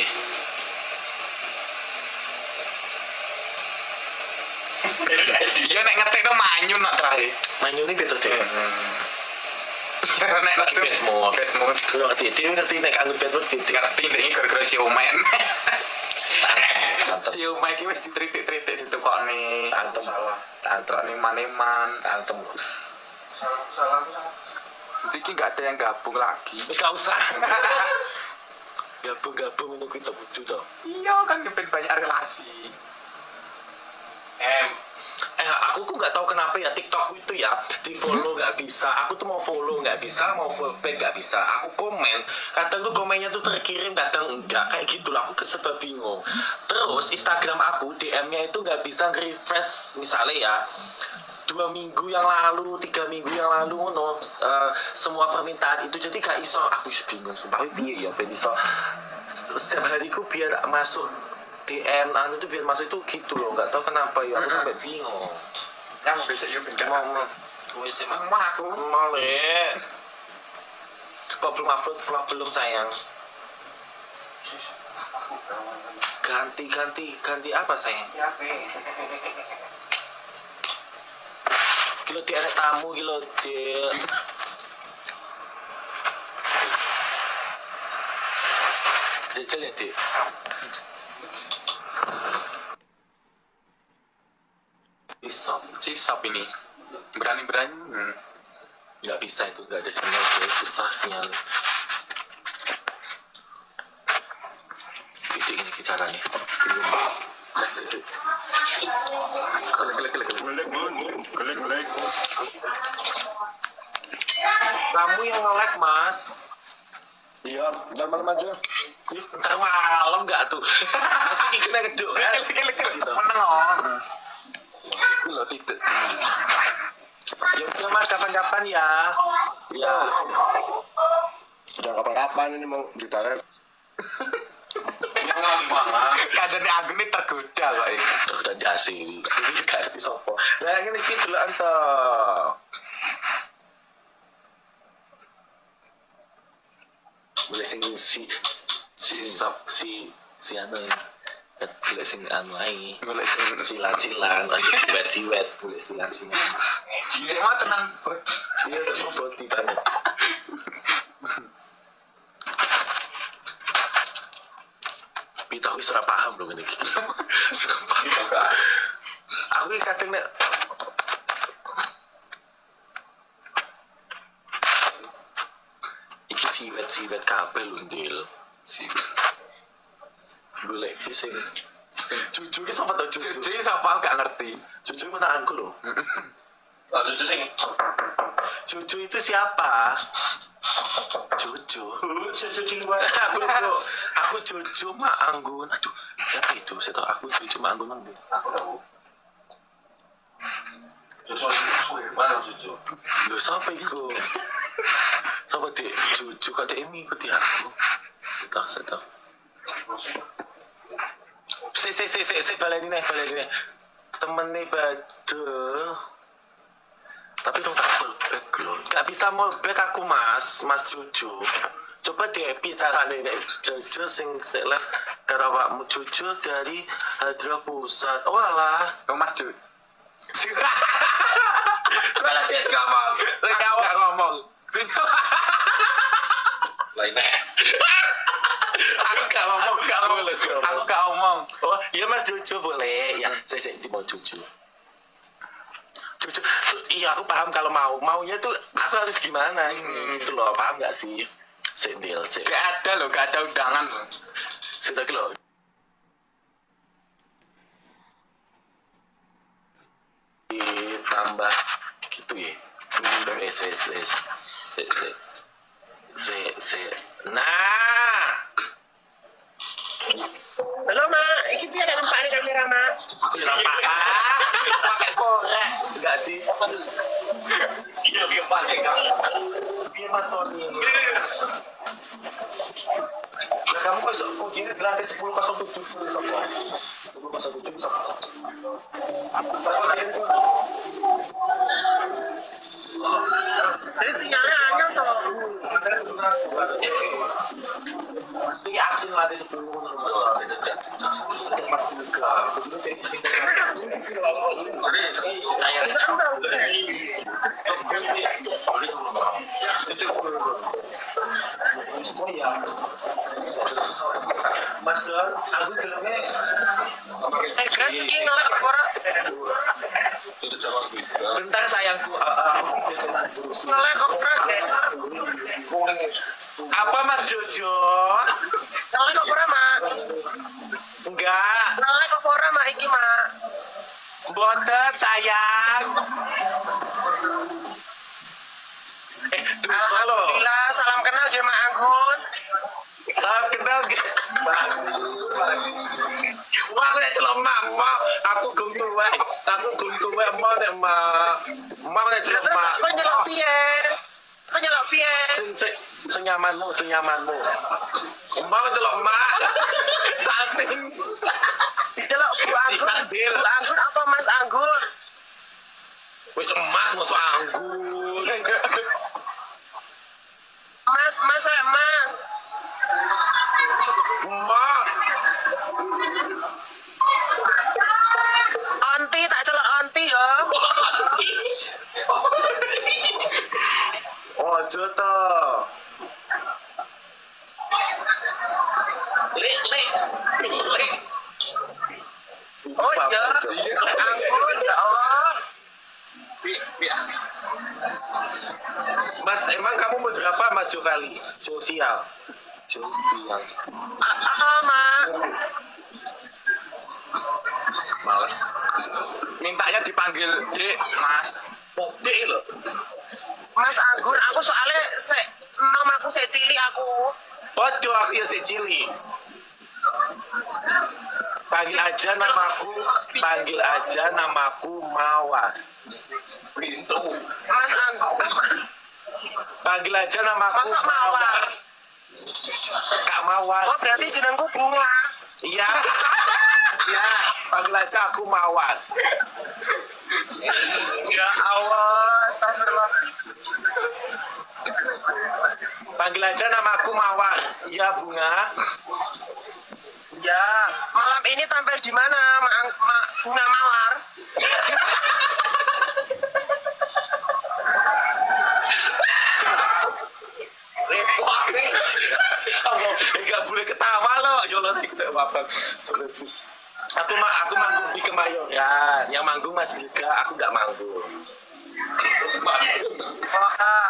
[SPEAKER 3] Iya nek ngetek to manyun nak terakhir.
[SPEAKER 2] Manyun ini gitu deh.
[SPEAKER 3] Nek
[SPEAKER 2] Lagi bad mood.
[SPEAKER 3] bad mood.
[SPEAKER 2] Lu ngerti, dia ngerti nek anu bad mood gitu.
[SPEAKER 3] Ngerti ini gara-gara siomen.
[SPEAKER 2] Tantep.
[SPEAKER 3] Siomay ki wis ditritik-tritik ditukokne.
[SPEAKER 2] Tantep salah.
[SPEAKER 3] Tantrak neman-neman.
[SPEAKER 2] Tantep.
[SPEAKER 3] Salah salah salah. Nanti ki nggak ada yang gabung lagi.
[SPEAKER 2] Wis gak usah. Gabung-gabung untuk kita butuh toh.
[SPEAKER 3] Iya kan nyepin banyak relasi. Em.
[SPEAKER 2] Eh aku tuh nggak tahu kenapa ya TikTok itu ya di follow nggak bisa. Aku tuh mau follow nggak bisa, mau follow back nggak bisa. Aku komen, kadang tuh komennya tuh terkirim, kadang enggak kayak gitulah. Aku sebab bingung. Terus Instagram aku D M-nya itu nggak bisa refresh misalnya ya. Dua minggu yang lalu, tiga minggu yang lalu, no, uh, semua permintaan itu jadi gak iso. Aku bingung, sumpah piye ya, ben iso. Setiap hariku biar masuk D M anu itu biar masuk itu gitu loh, nggak tahu kenapa ya. Aku sampai bingung.
[SPEAKER 3] Yang besok yo ben
[SPEAKER 2] Mau mau, wes emang mau aku mau le. Kok belum upload vlog belum sayang? Ganti ganti ganti apa sayang? Kilo di anak tamu kilo di jajal ya di Isop.
[SPEAKER 3] Sisop ini. Berani-berani. Hmm.
[SPEAKER 2] Nggak bisa itu, nggak ada sinyal, jadi susah sinyal. Gitu ini caranya. Kamu yang nge-lag mas.
[SPEAKER 4] Iya, ntar malam aja.
[SPEAKER 2] Ntar malam nggak tuh? Pasti kita ngeduk kan?
[SPEAKER 3] Meneng. Lo tidak.
[SPEAKER 2] Ya udah mas, kapan-kapan ya. Ya.
[SPEAKER 4] Udah kapan-kapan ini mau ditarik.
[SPEAKER 3] Yang gimana? Kadang aku ini tergoda kok ini.
[SPEAKER 2] Udah dasi. Ini gak ngerti sopo. Nah ini gitu lah antar. Boleh sing si si si si si anu ya. Boleh sing anu ae.
[SPEAKER 3] Boleh sing
[SPEAKER 2] Silan-silan, siwet-siwet, boleh silan-silan.
[SPEAKER 3] Dia mah tenang.
[SPEAKER 2] Iya, terus boti banget. Pita aku serap paham dong ini. Sumpah. Aku ini kadang nek iki siwet-siwet kabel lundil. Boleh sing jujur ki sapa to jujur?
[SPEAKER 3] Jadi siapa gak ngerti.
[SPEAKER 2] Jujur menanganku loh. Oh, Cucu sing. Cucu itu siapa? Cucu. Cucu di luar. Aku bro. Aku Cucu Mak Anggun. Aduh, siapa itu? Saya tahu aku Cucu Mak Anggun nanti. Aku tahu. Cucu mana Cucu? Loh, siapa itu? Siapa dek? Cucu kata Emi ikuti aku. Saya tahu, saya tahu. si si si si si baleni nih baleni nih. Temennya Badul. Tapi dong tak fallback loh. Gak bisa fallback aku mas, mas Cucu. Coba deh bicara nih Jojo sing seleb karo awakmu Cucu dari Hadra Pusat. Oh alah,
[SPEAKER 3] Kau Mas Cucu.
[SPEAKER 2] gue lagi ngomong, lagi awak ngomong.
[SPEAKER 3] Lainnya.
[SPEAKER 2] Aku gak ngomong, gak ngomong.
[SPEAKER 3] Aku gak ngomong.
[SPEAKER 2] Oh iya mas Cucu boleh. Ya saya saya mau Cucu. Cucu, iya aku paham kalau mau maunya tuh aku harus gimana ini gitu loh, paham gak sih? Sendil, sendil.
[SPEAKER 3] Gak ada loh, gak ada undangan loh.
[SPEAKER 2] Sudah loh. Ditambah gitu ya. Wes wes wes. Se se se se. Nah.
[SPEAKER 4] Halo, Mak. Iki piye nek nempakne kamera, Mak?
[SPEAKER 2] Kenapa? Pakai korek enggak sih?
[SPEAKER 3] Iya, dia pakai kan.
[SPEAKER 2] Biar mas Tony. Nah, kamu kok sok kuncinya di lantai sepuluh kosong tujuh sepuluh kosong tujuh sepuluh.
[SPEAKER 4] Jadi sinyalnya anyel toh.
[SPEAKER 2] Pasti aku lantai sepuluh mas juga. Saya semua ya. Mas Don, aku jeleknya.
[SPEAKER 4] Eh, gas iki ngelek apa ora?
[SPEAKER 2] Bentar sayangku.
[SPEAKER 4] Ngelek apa ora, Gas?
[SPEAKER 2] Apa Mas Jojo?
[SPEAKER 4] Ngelek apa ora, Mak?
[SPEAKER 2] Enggak.
[SPEAKER 4] Ngelek apa ora, Mak iki, Mak?
[SPEAKER 2] Boten sayang. Eh, dosa lo.
[SPEAKER 4] Alhamdulillah, salam kenal ge Mak Anggun.
[SPEAKER 2] Salam kenal gak? Wah, aku nek celok mak, mak, aku gum tuwek. Aku gum tuwek mau nek mak. Mak nek
[SPEAKER 4] Lah
[SPEAKER 2] celok
[SPEAKER 4] terus
[SPEAKER 2] mak.
[SPEAKER 4] apa nyelok piye? Apa nyelok piye?
[SPEAKER 2] Sing sing senyamanmu, senyamanmu. Mau celok mak. Saking
[SPEAKER 4] Didelok Bu Anggun.
[SPEAKER 2] Diambil.
[SPEAKER 4] Bu Anggun apa Mas Anggun?
[SPEAKER 2] wis emas musuh anggun.
[SPEAKER 4] Mas, Mas, eh, Mas.
[SPEAKER 2] Mak,
[SPEAKER 4] Onti tak celok onti ya.
[SPEAKER 2] ojo to. Lek lek lek.
[SPEAKER 4] Oh iya. Anggun ya Allah.
[SPEAKER 2] Mas, emang kamu mau berapa Mas Jovali? Jovial. Jovial.
[SPEAKER 4] Apa, Mak?
[SPEAKER 3] Males. Mintanya dipanggil Dek, Mas.
[SPEAKER 2] Dek lo.
[SPEAKER 4] Mas Anggun, aku soalnya se nama aku sik cilik aku.
[SPEAKER 2] Bodoh aku ya si Cili. Panggil aja namaku, panggil aja namaku Mawar.
[SPEAKER 3] Pintu.
[SPEAKER 4] Mas Anggun.
[SPEAKER 2] Panggil aja namaku
[SPEAKER 4] Masa Mawar?
[SPEAKER 2] Kak Mawar.
[SPEAKER 4] Oh, berarti jenengku Bunga.
[SPEAKER 2] Iya. Iya, panggil aja aku Mawar.
[SPEAKER 4] Ya Allah, astagfirullah.
[SPEAKER 2] Panggil aja namaku Mawar. Iya, Bunga.
[SPEAKER 4] Ya, malam ini tampil di mana, Ma, Ma, Bunga Mawar?
[SPEAKER 2] Repot. Allah, enggak boleh ketawa loh. Jolot itu apa? Aku mah aku manggung di Kemayoran. Yang manggung Mas Giga, aku nggak manggung.
[SPEAKER 4] Oh, ah.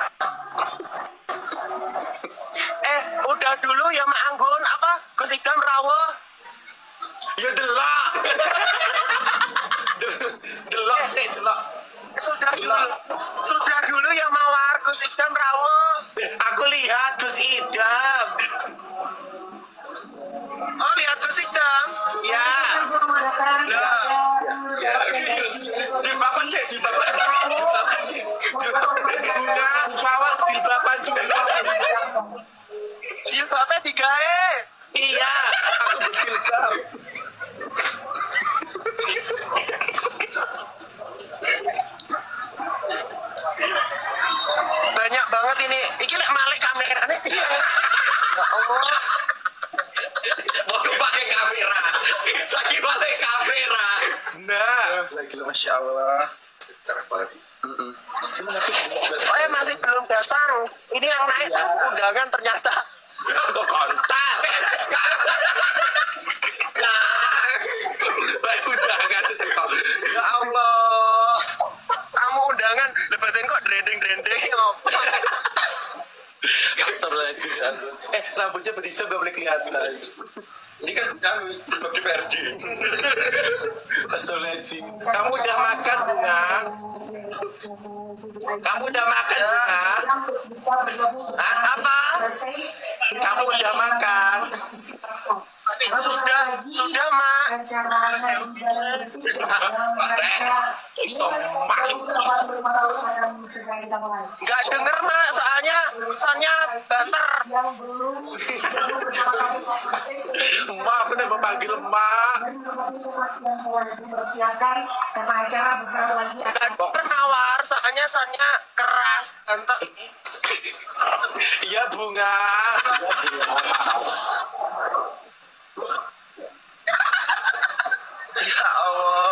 [SPEAKER 4] Eh, udah dulu ya Mak Anggun, apa? Gus Idam rawuh.
[SPEAKER 2] Ya delok. Delok sih, delok.
[SPEAKER 4] Sudah dulu, sudah dulu ya Mawar, Gus Idam rawuh.
[SPEAKER 2] Aku lihat Gus Idam.
[SPEAKER 4] Oh, lihat Gus Idam.
[SPEAKER 2] Ya.
[SPEAKER 4] Lah,
[SPEAKER 2] Ya. Di bapak cek, di bapak. Di bapak cek. Di bapak bunga, bawa di bapak juga.
[SPEAKER 4] jilbabnya digawe.
[SPEAKER 2] Iya, aku berjilbab.
[SPEAKER 4] ini iki lek malik kamerane piye? Ya Allah.
[SPEAKER 3] Mau pakai kamera. Saking pakai kamera. Nah,
[SPEAKER 2] Lagi masya Allah. Cakep banget.
[SPEAKER 3] heeh.
[SPEAKER 4] Oh ya masih belum datang. Ini yang naik tamu undangan ternyata.
[SPEAKER 3] Untuk kontak. Baik undangan itu kok. Ya Allah.
[SPEAKER 4] Tamu undangan lebatin kok drendeng-drendeng ngopo.
[SPEAKER 3] Astagfirullahaladzim. Eh, rambutnya berhijau gak boleh kelihatan.
[SPEAKER 2] Ini kan kan sebagai P R D.
[SPEAKER 3] Astagfirullahaladzim. Kamu udah makan, Bunga? Kamu udah makan, Bunga?
[SPEAKER 4] Ah, apa?
[SPEAKER 3] Kamu udah makan?
[SPEAKER 4] Sudah, sudah, Mak. Gak denger, Mak. Soalnya soalnya banter.
[SPEAKER 3] Emak, aku udah memanggil emak.
[SPEAKER 5] Dipersiapkan karena acara besar lagi
[SPEAKER 4] Gak denger nawar. Soalnya soalnya keras. Banter.
[SPEAKER 3] Iya, Bunga.
[SPEAKER 4] Ya Allah.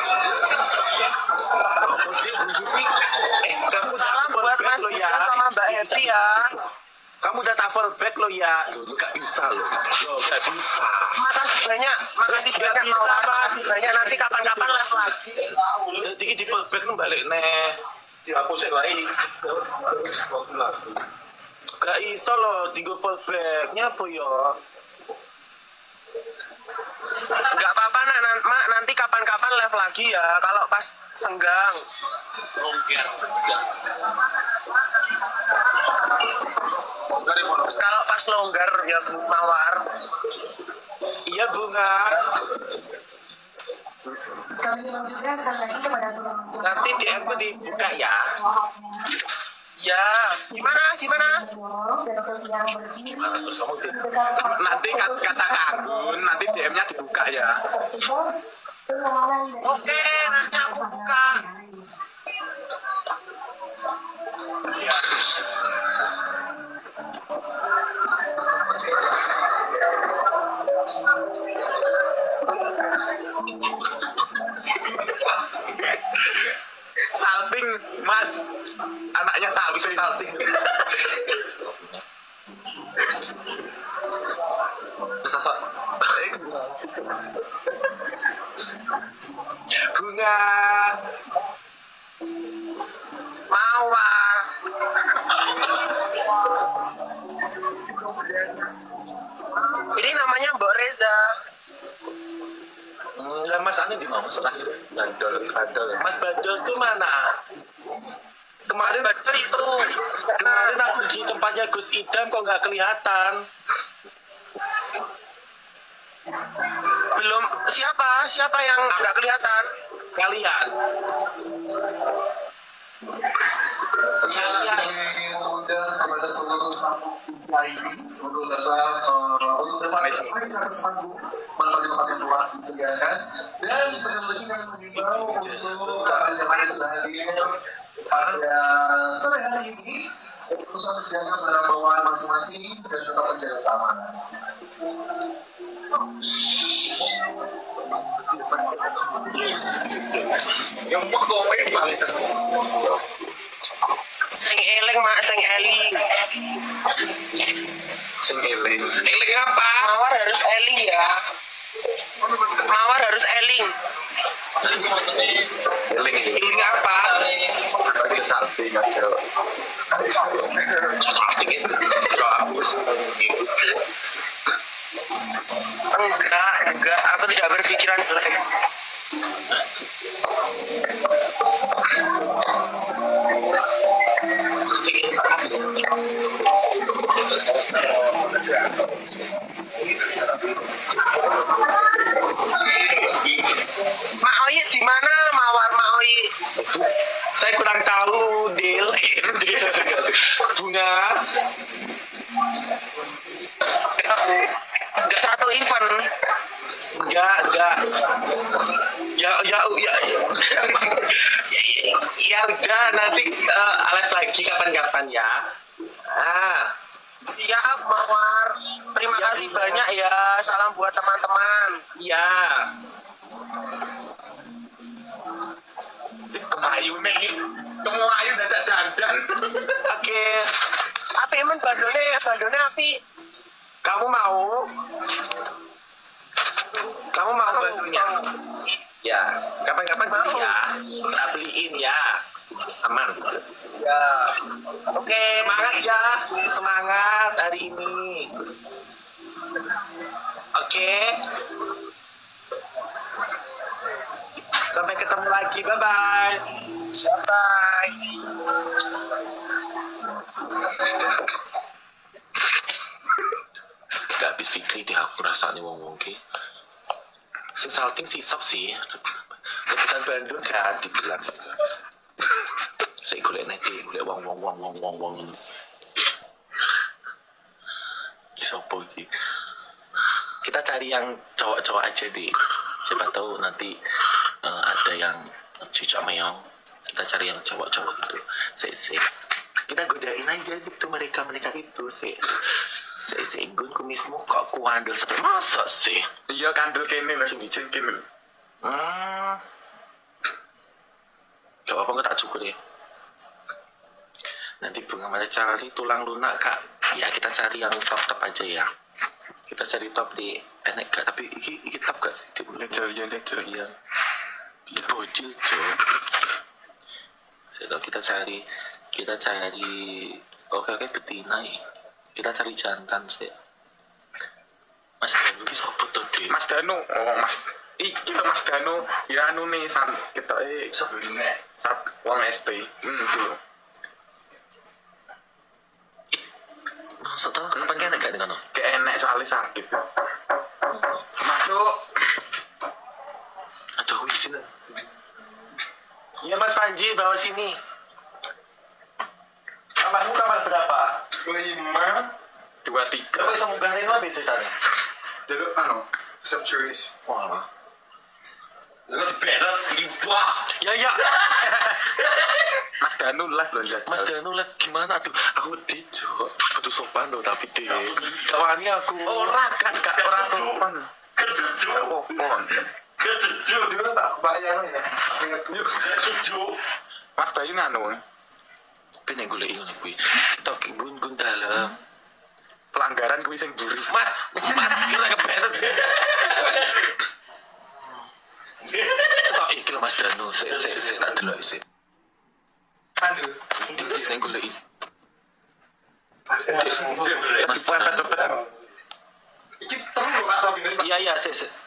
[SPEAKER 3] Mesti bunyi. Eh, kamu
[SPEAKER 4] Salam
[SPEAKER 3] udah
[SPEAKER 4] buat
[SPEAKER 3] full
[SPEAKER 4] Mas
[SPEAKER 3] back lo
[SPEAKER 4] Dika sama Mbak Eti ya.
[SPEAKER 3] Kamu udah full back lo ya. Loh, gak bisa lo. Lo gak bisa.
[SPEAKER 4] Makasih banyak, makasih
[SPEAKER 3] Gak
[SPEAKER 4] banyak
[SPEAKER 3] bisa,
[SPEAKER 4] Mawar.
[SPEAKER 3] Mas.
[SPEAKER 4] Makasih banyak, nanti kapan-kapan live lagi.
[SPEAKER 3] Jadi di full back lo balik nih.
[SPEAKER 2] Dihapus wae.
[SPEAKER 3] Gak iso lo, tiga full back-nya apa ya?
[SPEAKER 4] Gak apa-apa, nak, nan- Mak, nanti kapan-kapan live lagi ya, kalau pas senggang. Kalau pas longgar ya Mawar.
[SPEAKER 3] Iya, Bunga.
[SPEAKER 5] kami juga sekali lagi kepada teman-teman
[SPEAKER 3] Nanti D M ku dibuka ya.
[SPEAKER 4] Ya, gimana, gimana?
[SPEAKER 5] dan untuk yang berdiri
[SPEAKER 3] Terus kamu di-
[SPEAKER 5] dekat
[SPEAKER 3] nanti kat- kata Kak Agun, nanti D M-nya dibuka ya.
[SPEAKER 4] Oke, nanti aku buka.
[SPEAKER 3] Salting, Mas. Anaknya salting. Salting. Sosok. Bunga.
[SPEAKER 4] Mawar. Ini namanya Mbak Reza.
[SPEAKER 3] Hmm, lah Mas Ane di mana? Mas Badol, Badol. Mas Badol tuh mana? Kemarin
[SPEAKER 4] Betul itu.
[SPEAKER 3] kemarin aku di tempatnya Gus Idam kok nggak kelihatan.
[SPEAKER 4] Belum siapa? Siapa yang nggak kelihatan?
[SPEAKER 3] Kalian. Kalian.
[SPEAKER 6] Kemudian kepada seluruh tamu kita ini untuk datang eh, untuk dapat mereka bersambung berbagai tempat yang telah disediakan dan sekali lagi kami mengimbau untuk para jemaah yang sudah hadir pada sore hari ini untuk menjaga barang bawaan masing-masing dan tetap menjaga keamanan.
[SPEAKER 3] Yang mau komen banget.
[SPEAKER 4] Sing eling, Mak, sing eling.
[SPEAKER 3] Sing eling. Eling apa?
[SPEAKER 4] Mawar harus eling ya. Mawar harus eling.
[SPEAKER 3] Eling. Eling apa? Aja salting aja. Salting itu. Gak hapus.
[SPEAKER 4] Enggak, enggak. Aku tidak berpikiran jelek. Mak Oyi di mana? Mawar Mak Oyi.
[SPEAKER 3] Saya kurang tahu, Dil. Bunga.
[SPEAKER 4] Enggak satu event.
[SPEAKER 3] Enggak, enggak. Ya, ya, ya. Ya udah, nanti uh, live lagi kapan-kapan ya.
[SPEAKER 2] Ah,
[SPEAKER 4] Siap, Mawar. Terima
[SPEAKER 2] Ya,
[SPEAKER 4] kasih
[SPEAKER 2] iya.
[SPEAKER 4] banyak ya. Salam buat teman-teman.
[SPEAKER 2] iya. Kemayu nih, kemayu dadak dandan. Oke,
[SPEAKER 4] Api men bandone, bandone api.
[SPEAKER 2] kamu mau? Kamu mau bantunya? Ya, kapan-kapan beli ya. Tak beliin ya. Aman.
[SPEAKER 4] Ya. Oke.
[SPEAKER 2] Semangat ya, semangat hari ini. Oke. Sampai ketemu lagi, bye bye.
[SPEAKER 4] Bye.
[SPEAKER 2] Gak habis Fikri deh aku rasanya wong-wong ki. Sing salting si sop sih. Kebetulan Bandung kan dibilang. Saya golek nanti golek wong wong wong wong wong wong. Ki sopo iki? Kita cari yang cowok-cowok aja deh. Siapa tahu nanti uh, ada yang cucok meong. Kita cari yang cowok-cowok gitu. Saya sih. Kita godain aja gitu mereka mereka itu sih. Saya singgung kumismu kok kuandel seperti masa sih?
[SPEAKER 3] Iya kandel kene lho.
[SPEAKER 2] Cing-cing.
[SPEAKER 3] Kene lho.
[SPEAKER 2] Hmm. Gak apa-apa nggak tak cukup ya. Nanti bunga malah cari tulang lunak kak. Ya kita cari yang top-top aja ya. Kita cari top di enek gak? Tapi iki iki top gak sih?
[SPEAKER 3] Lejar ya lejar.
[SPEAKER 2] Yang ya bocil cok. Saya tahu kita cari kita cari oke oke betina ya. Kita cari jantan sih. Mas Danu ki sopo to, Dik?
[SPEAKER 3] Mas Danu, oh Mas iki lho Mas Danu, ya anu nih san kita eh sat wong S T. Hmm, itu lho.
[SPEAKER 2] Masa tau kapan kene gak dengan?
[SPEAKER 3] Kayak enek soalnya sakit. Masuk.
[SPEAKER 2] Aduh, aku izin. Iya Mas Panji, bawa sini. Kamarmu kamar berapa?
[SPEAKER 3] Lima, dua tiga.
[SPEAKER 2] Kau bisa munggah ini apa ceritanya?
[SPEAKER 3] Jadi anu, receptionist.
[SPEAKER 2] Wah. Lu berat gitu. Ya ya.
[SPEAKER 3] Mas Danu live loh jajal.
[SPEAKER 2] Mas Danu live gimana tuh? Aku dijo. Kudu sopan loh tapi deh. Kawannya aku. Ora kan kak, ora sopan. Kejuju.
[SPEAKER 3] Oh, pon.
[SPEAKER 2] Kejuju.
[SPEAKER 3] Dia tak bayang ya.
[SPEAKER 2] Kejuju.
[SPEAKER 3] Mas Bayu anu.
[SPEAKER 2] Pengen golek ngono kuwi. Tok gun-gun dalam.
[SPEAKER 3] Pelanggaran kuwi sing buri.
[SPEAKER 2] Mas, Mas kira kebenet. Stok iki lho Mas Danu, sik sik sik tak delok sik.
[SPEAKER 3] Anu.
[SPEAKER 2] Dik ning golek iki.
[SPEAKER 3] Mas cepet-cepet. Iki terus lho atau bingung.
[SPEAKER 2] Iya iya sik sik.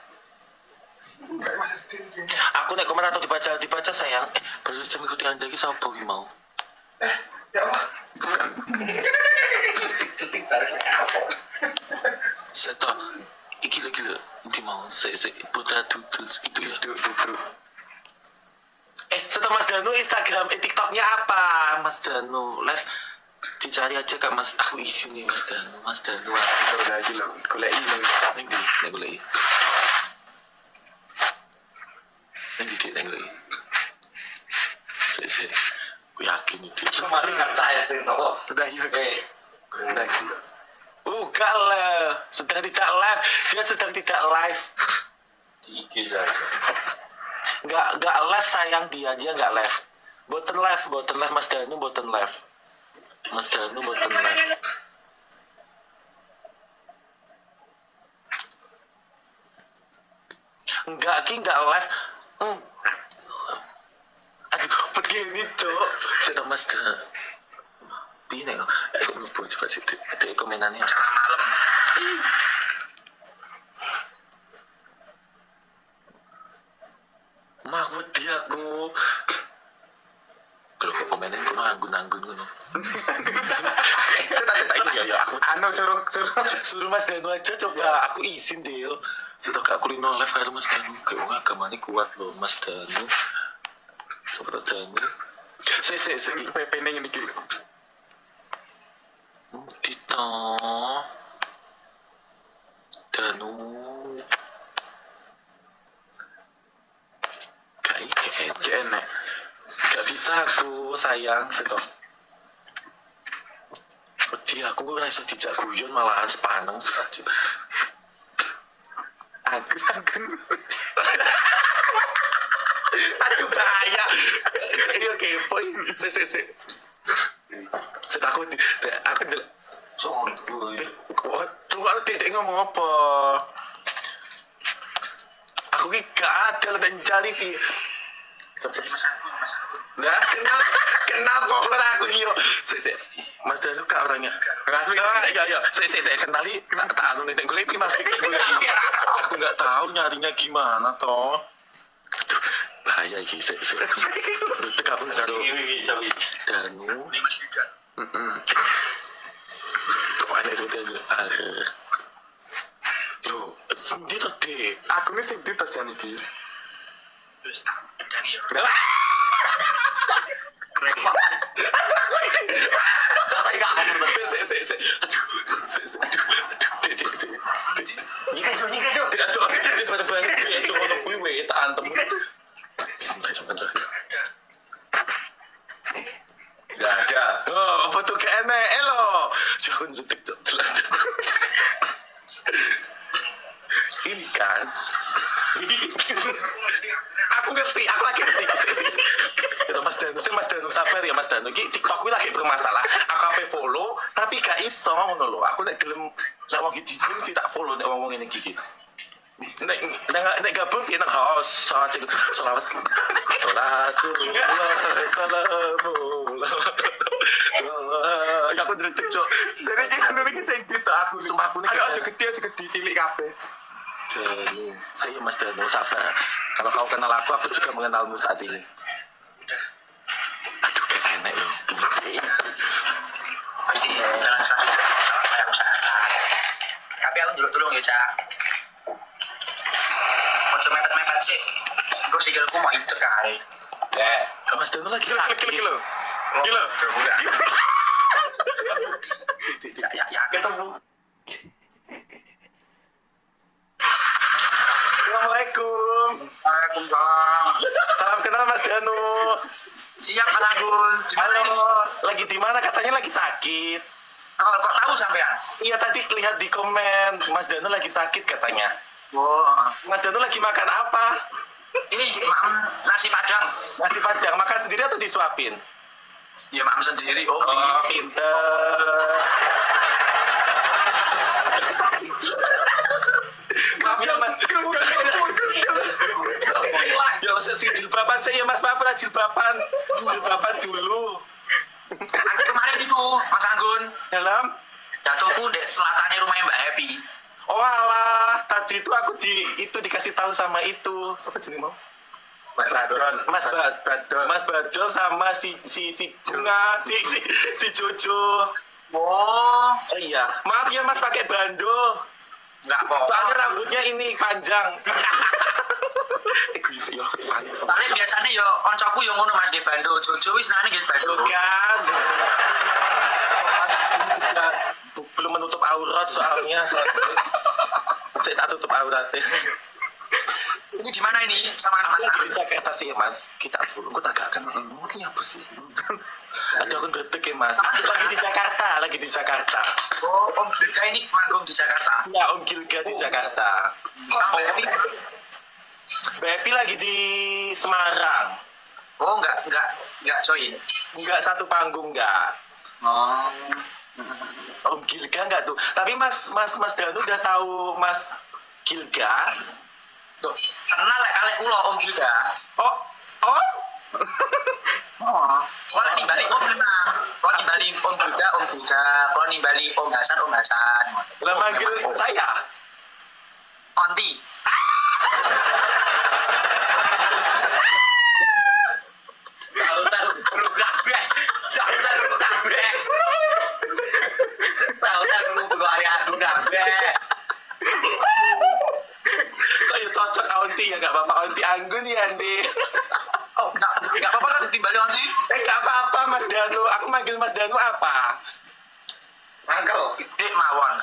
[SPEAKER 2] Aku nek komen atau dibaca dibaca sayang. Eh, baru jam ikuti Anda iki sapa iki mau?
[SPEAKER 3] Eh, ya Allah. Bukan.
[SPEAKER 2] Seto. Iki lagi lho, inti mau sik sik putra dudul gitu ya.
[SPEAKER 3] Duduk.
[SPEAKER 2] Eh, seto Mas Danu Instagram, eh, TikToknya apa? Mas Danu live dicari aja kak Mas. Aku isi nih Mas Danu, Mas Danu.
[SPEAKER 3] Udah lagi lho, golek iki.
[SPEAKER 2] Neng di, neng golek. Neng di, neng golek. Sik sik. Aku yakin itu.
[SPEAKER 3] Kemarin nggak saya sih tau. Udah iya.
[SPEAKER 2] Eh,
[SPEAKER 3] Udah gitu.
[SPEAKER 2] bukan lah, sedang tidak live. Dia sedang tidak live.
[SPEAKER 3] Di I G saja.
[SPEAKER 2] Nggak nggak live sayang dia dia nggak live. Boten live, boten live Mas Danu boten live. Mas Danu boten live. Enggak ki nggak live. Hmm. Aduh, begini cok. Saya Mas Danu. Ini kok, aku lupa coba sih. Ada komenannya.
[SPEAKER 3] Malam.
[SPEAKER 2] Mau dia aku. Kalau kok komenin aku nanggun-nanggun ngono. Saya tak ini ya ya aku.
[SPEAKER 3] Anu suruh suruh.
[SPEAKER 2] Suruh Mas Danu aja coba aku izin deh yo. Setelah aku lino live karo Mas Danu, kayak wong agamane kuat loh Mas Danu. Sobat Danu. Saya saya saya
[SPEAKER 3] P P ning iki lho.
[SPEAKER 2] Tito Danu kayak kayak
[SPEAKER 3] Enek.
[SPEAKER 2] gak bisa aku sayang seto Di aku kok iso dijak guyon malahan sepaneng saja. Agen-agen. Aduh bahaya. Iya kepo. Se se se. Aku aku kok tuh aku tidak ngomong apa. Aku ki gak ada dan jari ki. Nah, kenapa kenapa orang aku yo? Se Mas Danu kak orangnya. Rasmi ah, ya ya. Saya saya tak kenali. Tak tak anu nih. Gue lebih masuk ke gue. Aku nggak tahu nyarinya gimana toh. Aduh, bahaya sih. Saya saya. Betul kamu nggak tahu. Danu. Hmm. Kok ada itu dulu? Ada. Loh, sendiri tadi. Aku nih sendiri terjadi di. Repot. Saya nggak ngomong betul. Saya saya saya. Aduh, saya saya. Aduh, aduh. Jika jauh, jika jauh. Tidak jauh. Tidak pada banyak. Tidak jauh. Kalau gue weh tak antem. Bismillah sebentar. Tidak ada. Oh, apa tuh kene? Elo. Jangan jutek jelas. Ini kan. Aku ngerti. Aku lagi ngerti. Itu Mas Danu, saya Mas Danu sabar ya Mas Danu. Ki TikTokku lagi bermasalah. Aku ape follow tapi gak iso ngono lho. Aku nek gelem nek wong iki mesti tak follow nek wong ngene iki. Nek nek nek gabung ki nek host saja selawat. Salatu salamu. Ya aku ndredeg cok. Sere iki ngono iki sing ditok aku. Sumpah aku nek aja gede aja gede cilik kabeh. Danu, saya Mas Danu sabar. Kalau kau kenal aku, aku juga mengenalmu saat ini. Aduh, gak enak loh.
[SPEAKER 3] Tapi aku juga tolong ya, Cak. Mau coba mepet-mepet sih. Gue sikilku mau incer kali.
[SPEAKER 2] Ya, Mas Danu lagi sakit. Gila, gila. Gila.
[SPEAKER 3] Ya, ya,
[SPEAKER 2] Ketemu. Assalamualaikum.
[SPEAKER 3] Waalaikumsalam.
[SPEAKER 2] Salam kenal Mas Danu.
[SPEAKER 3] Siap, Mas Agun.
[SPEAKER 2] Halo, lagi di mana? Katanya lagi sakit.
[SPEAKER 3] Oh, kok tahu sampean?
[SPEAKER 2] Iya tadi lihat di komen Mas Danu lagi sakit katanya.
[SPEAKER 3] Oh,
[SPEAKER 2] Mas Danu lagi makan apa?
[SPEAKER 3] ini makan nasi padang.
[SPEAKER 2] Nasi padang. Makan sendiri atau disuapin?
[SPEAKER 3] Ya makan sendiri, Om.
[SPEAKER 2] Oh, pinter. Maaf ya Mas. Ya Mas, jilbaban saya Mas, maaf lah jilbaban. Jilbaban dulu.
[SPEAKER 3] Aku kemarin itu, Mas Anggun,
[SPEAKER 2] Dalam?
[SPEAKER 3] jatuhku di selatannya rumahnya Mbak Happy.
[SPEAKER 2] Oh alah, tadi itu aku di itu dikasih tahu sama itu. Siapa jadi mau?
[SPEAKER 3] Mas Badron.
[SPEAKER 2] Mas Badron. Mas Badron sama si si si Bunga, si si si Jojo.
[SPEAKER 3] Oh,
[SPEAKER 2] Oh iya, maaf ya Mas pakai bando.
[SPEAKER 3] enggak kok.
[SPEAKER 2] Soalnya rambutnya ini panjang. Eh, gue sih ya, panik.
[SPEAKER 3] Soalnya biasanya yo koncoku yang ngono Mas di Bando, Jojo wis nane di Bando.
[SPEAKER 2] Bukan. Ini juga belum menutup aurat soalnya. Saya tak tutup auratnya.
[SPEAKER 3] Ini di mana ini sama Mas
[SPEAKER 2] Aku
[SPEAKER 3] Anggun?
[SPEAKER 2] di Jakarta sih ya Mas. Kita dulu, aku tak akan. Mungkin apa sih? Ada aku berdek ya Mas. Aku lagi di Jakarta, lagi di Jakarta.
[SPEAKER 3] Oh, Om Gilga ini manggung di Jakarta.
[SPEAKER 2] Ya Om Gilga di Jakarta.
[SPEAKER 3] Kang Happy?
[SPEAKER 2] Bepi lagi di Semarang.
[SPEAKER 3] Oh, enggak, enggak, enggak coy.
[SPEAKER 2] Enggak satu panggung enggak.
[SPEAKER 3] Oh.
[SPEAKER 2] Om Gilga enggak tuh. Tapi Mas Mas Mas Danu udah tahu Mas Gilga?
[SPEAKER 3] Tuh, kenal lek kalih kula Om Gilga.
[SPEAKER 2] Oh, oh.
[SPEAKER 3] Oh, kalau nimbali Om menang. Kalau nimbali Om Gilga, Om Gilga. Kalau nimbali Om Hasan, Om Hasan.
[SPEAKER 2] Lah manggil saya.
[SPEAKER 3] Onti. Tahu tahu perlu kabeh. Tahu tahu kabeh. Tahu tahu perlu aku kabeh.
[SPEAKER 2] Kok ya cocok Onti ya enggak apa-apa Onti Anggun ya Andi.
[SPEAKER 3] Oh, enggak, enggak apa-apa kan ditimbali Onti.
[SPEAKER 2] Eh enggak apa-apa Mas Danu. Aku manggil Mas Danu apa?
[SPEAKER 3] Angkel, Dik mawon.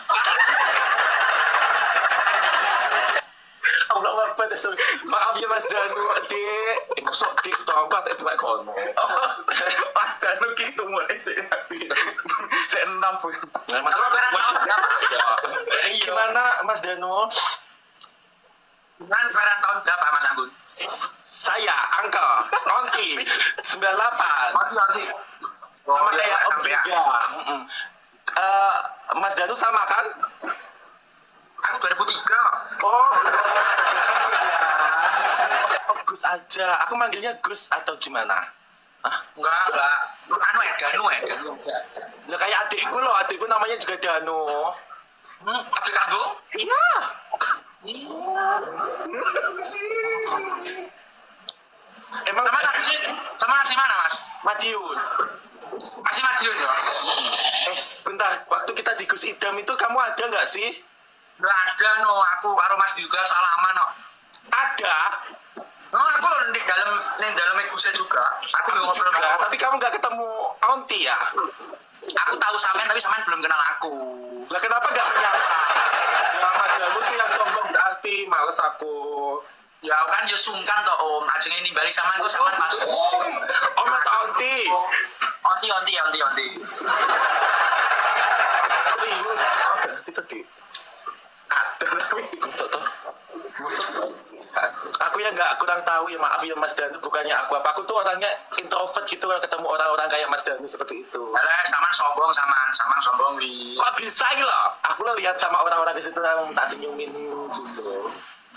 [SPEAKER 2] Allah Akbar. Maaf ya Mas Danu, Dik. Eh, masuk Dik toh, aku tak itu kono. Mas Danu gitu mulai saya tapi saya
[SPEAKER 3] enam puluh.
[SPEAKER 2] Nah, Mas Danu, gimana Mas Danu?
[SPEAKER 3] Kan peran tahun berapa Mas Anggun?
[SPEAKER 2] Saya, Angkel, Onti, sembilan puluh delapan.
[SPEAKER 3] Masih nanti.
[SPEAKER 2] Sama kayak Om juga. Mm-mm. Uh, Mas Danu sama kan?
[SPEAKER 3] Aku dua ribu tiga.
[SPEAKER 2] Oh, oh Gus aja. Aku manggilnya Gus atau gimana? Ah,
[SPEAKER 3] Enggak, enggak. Anu ya, Danu ya, Danu.
[SPEAKER 2] lah kayak adikku loh, adikku namanya juga Danu.
[SPEAKER 3] Hmm, adik kandung?
[SPEAKER 2] Iya. Emang
[SPEAKER 3] Sama asli, sama asli mana Mas?
[SPEAKER 2] Madiun.
[SPEAKER 3] Asli Madiun ya?
[SPEAKER 2] Eh, bentar, waktu kita di Gus Idam itu kamu ada nggak sih?
[SPEAKER 3] Enggak ada no, aku karo Mas juga salaman no.
[SPEAKER 2] Ada.
[SPEAKER 3] No, aku loh di dalam di dalam Gusnya juga. Aku
[SPEAKER 2] Aku
[SPEAKER 3] belum ngobrol
[SPEAKER 2] juga,
[SPEAKER 3] sama.
[SPEAKER 2] tapi kamu nggak ketemu Onti ya?
[SPEAKER 3] Aku tahu sampean tapi sampean belum kenal aku.
[SPEAKER 2] Lah kenapa nggak menyapa? Ya Mas Danu tuh yang sombong berarti, males aku.
[SPEAKER 3] Ya aku kan yo sungkan toh Om, ajeng ini balik sampean kok sampean pas.
[SPEAKER 2] Om atau Onti?
[SPEAKER 3] Onti onti onti onti.
[SPEAKER 2] Serius? Ada, itu di. Ada, masuk toh? Masuk. Aku ya nggak kurang tahu ya, maaf ya Mas Danu, bukannya aku apa, aku tuh orangnya introvert gitu kalau ketemu orang-orang kayak Mas Danu seperti itu.
[SPEAKER 3] Alah, sampean sombong sampean, sampean sombong di.
[SPEAKER 2] Kok bisa gitu loh? Aku lo lihat sama orang-orang di situ yang tak senyumin gitu.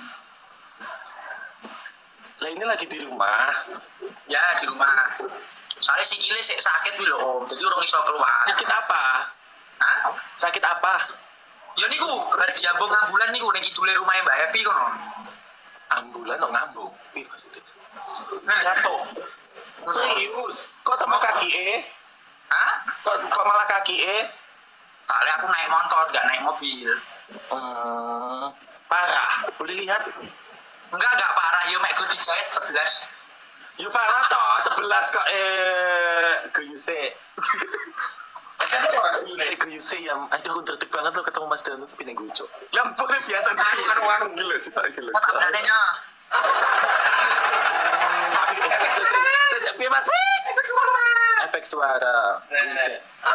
[SPEAKER 2] Lah ini lagi di rumah.
[SPEAKER 3] Ya di rumah. Soalnya sikile sik sakit kuwi lho Om, jadi urung iso keluar.
[SPEAKER 2] Sakit apa?
[SPEAKER 3] Hah?
[SPEAKER 2] Sakit apa?
[SPEAKER 3] Ya niku, bar diambung ambulan niku ning kidule rumahe Mbak Happy kono.
[SPEAKER 2] Ambulan no ngambung. Ih maksudnya. Jatuh. Serius? Kok temu kaki eh?
[SPEAKER 3] Hah?
[SPEAKER 2] Kok, kok malah kaki eh?
[SPEAKER 3] Soalnya aku naik motor, nggak naik mobil.
[SPEAKER 2] Hmm, parah. Boleh lihat?
[SPEAKER 3] Enggak, enggak parah. Yo mek gue dijahit sebelas.
[SPEAKER 2] Yo parah toh, sebelas kok eh guyuse. Saya guyuse yang aduh aku tertib banget lo ketemu Mas Danu tapi nih gucok. Yang pokoknya biasa nih. Kan warung gila sih tak gila.
[SPEAKER 3] Tak beraninya.
[SPEAKER 2] Saya bebas. Efek suara. Guyuse.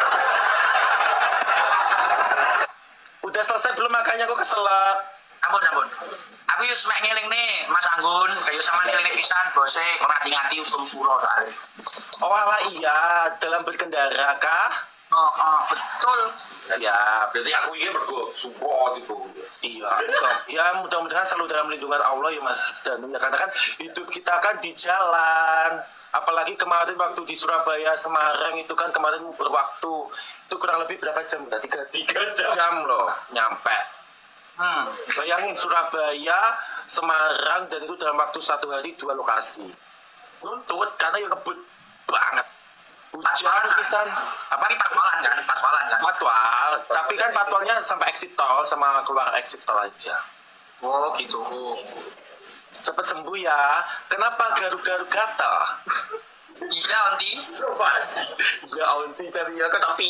[SPEAKER 2] Udah selesai belum makanya aku keselak.
[SPEAKER 3] Ampun, ampun. Aku yo semek ngeling nih, Mas Anggun. Kayu sama ngeling pisan, bose. Kau ngati-ngati usum suro soalnya.
[SPEAKER 2] Oh alah iya, dalam berkendara kah?
[SPEAKER 3] Oh, oh, betul.
[SPEAKER 2] Siap.
[SPEAKER 6] Berarti aku ini bergo support itu.
[SPEAKER 2] Iya, ya mudah-mudahan selalu dalam lindungan Allah ya Mas Danu ya, karena kan hidup kita kan di jalan, apalagi kemarin waktu di Surabaya Semarang itu kan kemarin berwaktu itu kurang lebih berapa jam? Tiga, tiga jam loh nyampe.
[SPEAKER 3] Hmm.
[SPEAKER 2] Bayangin Surabaya, Semarang dan itu dalam waktu satu hari dua lokasi. Nuntut karena ya ngebut banget. Hujan pisan.
[SPEAKER 3] Apa ini patwalan kan? Patwalan kan?
[SPEAKER 2] Patwal, tapi kan patwalnya sampai exit tol sama keluar exit tol aja.
[SPEAKER 3] Oh gitu.
[SPEAKER 2] Cepet sembuh ya. Kenapa garuk-garuk gatal?
[SPEAKER 3] Iya, Onti.
[SPEAKER 2] Ya Onti cari ya kok tapi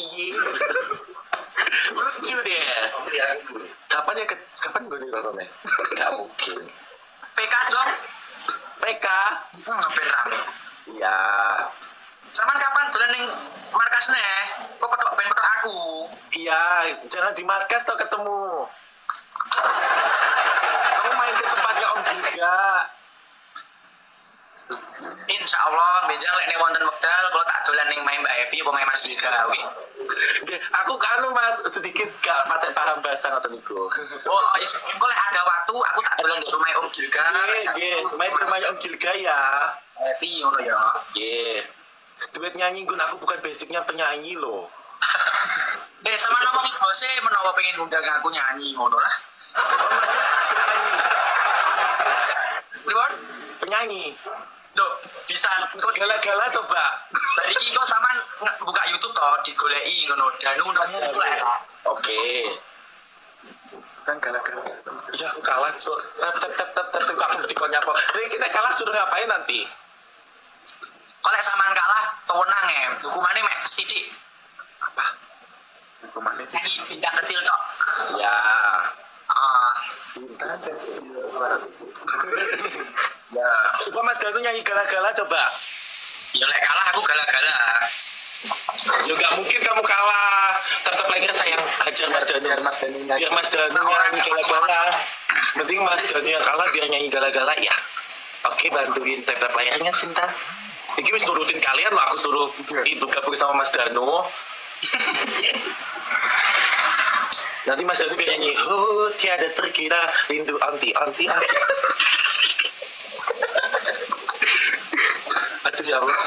[SPEAKER 2] lucu deh. Kapan ya ke, kapan gue ditontonnya? Gak mungkin.
[SPEAKER 3] P K dong.
[SPEAKER 2] P K.
[SPEAKER 3] Hmm, ngapain rame?
[SPEAKER 2] Ya.
[SPEAKER 3] Saman kapan dolan ning markasnya? Kok petok ben petok aku?
[SPEAKER 2] Iya, jangan di markas toh ketemu. Kamu main ke tempatnya Om Giga.
[SPEAKER 3] Insya Allah, bejang lek nek wonten wekdal kalau tak dolan ning main Mbak Happy apa main Mas Giga, oke?
[SPEAKER 2] Oke, aku kanu Mas sedikit gak patek paham bahasa ngoten niku.
[SPEAKER 3] Oh, is, kok lek ada waktu aku tak dolan di rumah Om Giga.
[SPEAKER 2] Nggih, nggih, main ke rumahnya Om Gilga ya.
[SPEAKER 3] Happy ngono ya.
[SPEAKER 2] Nggih. Duet nyanyi Gun, aku bukan basicnya penyanyi loh.
[SPEAKER 3] Eh, sama ngomongin bose menawa pengen undang aku nyanyi ngono lah.
[SPEAKER 2] Oh, Mas, penyanyi.
[SPEAKER 3] Ribon?
[SPEAKER 2] Penyanyi.
[SPEAKER 3] Duh, bisa kok
[SPEAKER 2] Gala-gala coba.
[SPEAKER 3] dari iki kok sampean nge- buka YouTube toh digoleki ngono Danu nemu lek.
[SPEAKER 2] Oke. Kan gala-gala. Iya, aku kalah, so. Tep tep tep tep tep tep aku mesti kok nyapa. Jadi kita kalah suruh ngapain nanti?
[SPEAKER 3] Kok lek sampean kalah tenang em, hukumane mek sithik.
[SPEAKER 2] Apa? Hukumannya sih.
[SPEAKER 3] Nyanyi bintang kecil tok.
[SPEAKER 2] Ya.
[SPEAKER 3] Ah,
[SPEAKER 2] Bintang kecil.
[SPEAKER 3] ya.
[SPEAKER 2] Coba Mas Danu nyanyi gala-gala coba.
[SPEAKER 3] Ya lek kalah aku gala-gala.
[SPEAKER 2] Ya nggak mungkin kamu kalah. Tetap lagi sayang hajar Mas Danu.
[SPEAKER 3] Biar Mas Danu nyanyi.
[SPEAKER 2] Biar Mas Danu nyanyi gala-gala. Mending Mas Danu yang kalah biar nyanyi gala-gala ya. Oke, bantuin tap-tap layarnya cinta. Iki wis nurutin kalian loh, aku suruh itu gabung sama Mas Danu. Nanti Mas Danu biar nyanyi, oh tiada terkira rindu anti anti anti. Aduh ya Allah.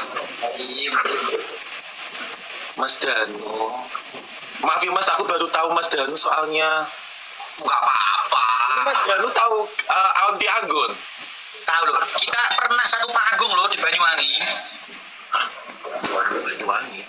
[SPEAKER 2] Mas Danu, maaf ya Mas, aku baru tahu Mas Danu soalnya.
[SPEAKER 3] Nggak apa-apa.
[SPEAKER 2] Mas Danu tahu uh, Aunty Anggun?
[SPEAKER 3] Tahu loh, kita pernah satu panggung loh di Banyuwangi.
[SPEAKER 2] Banyuwangi.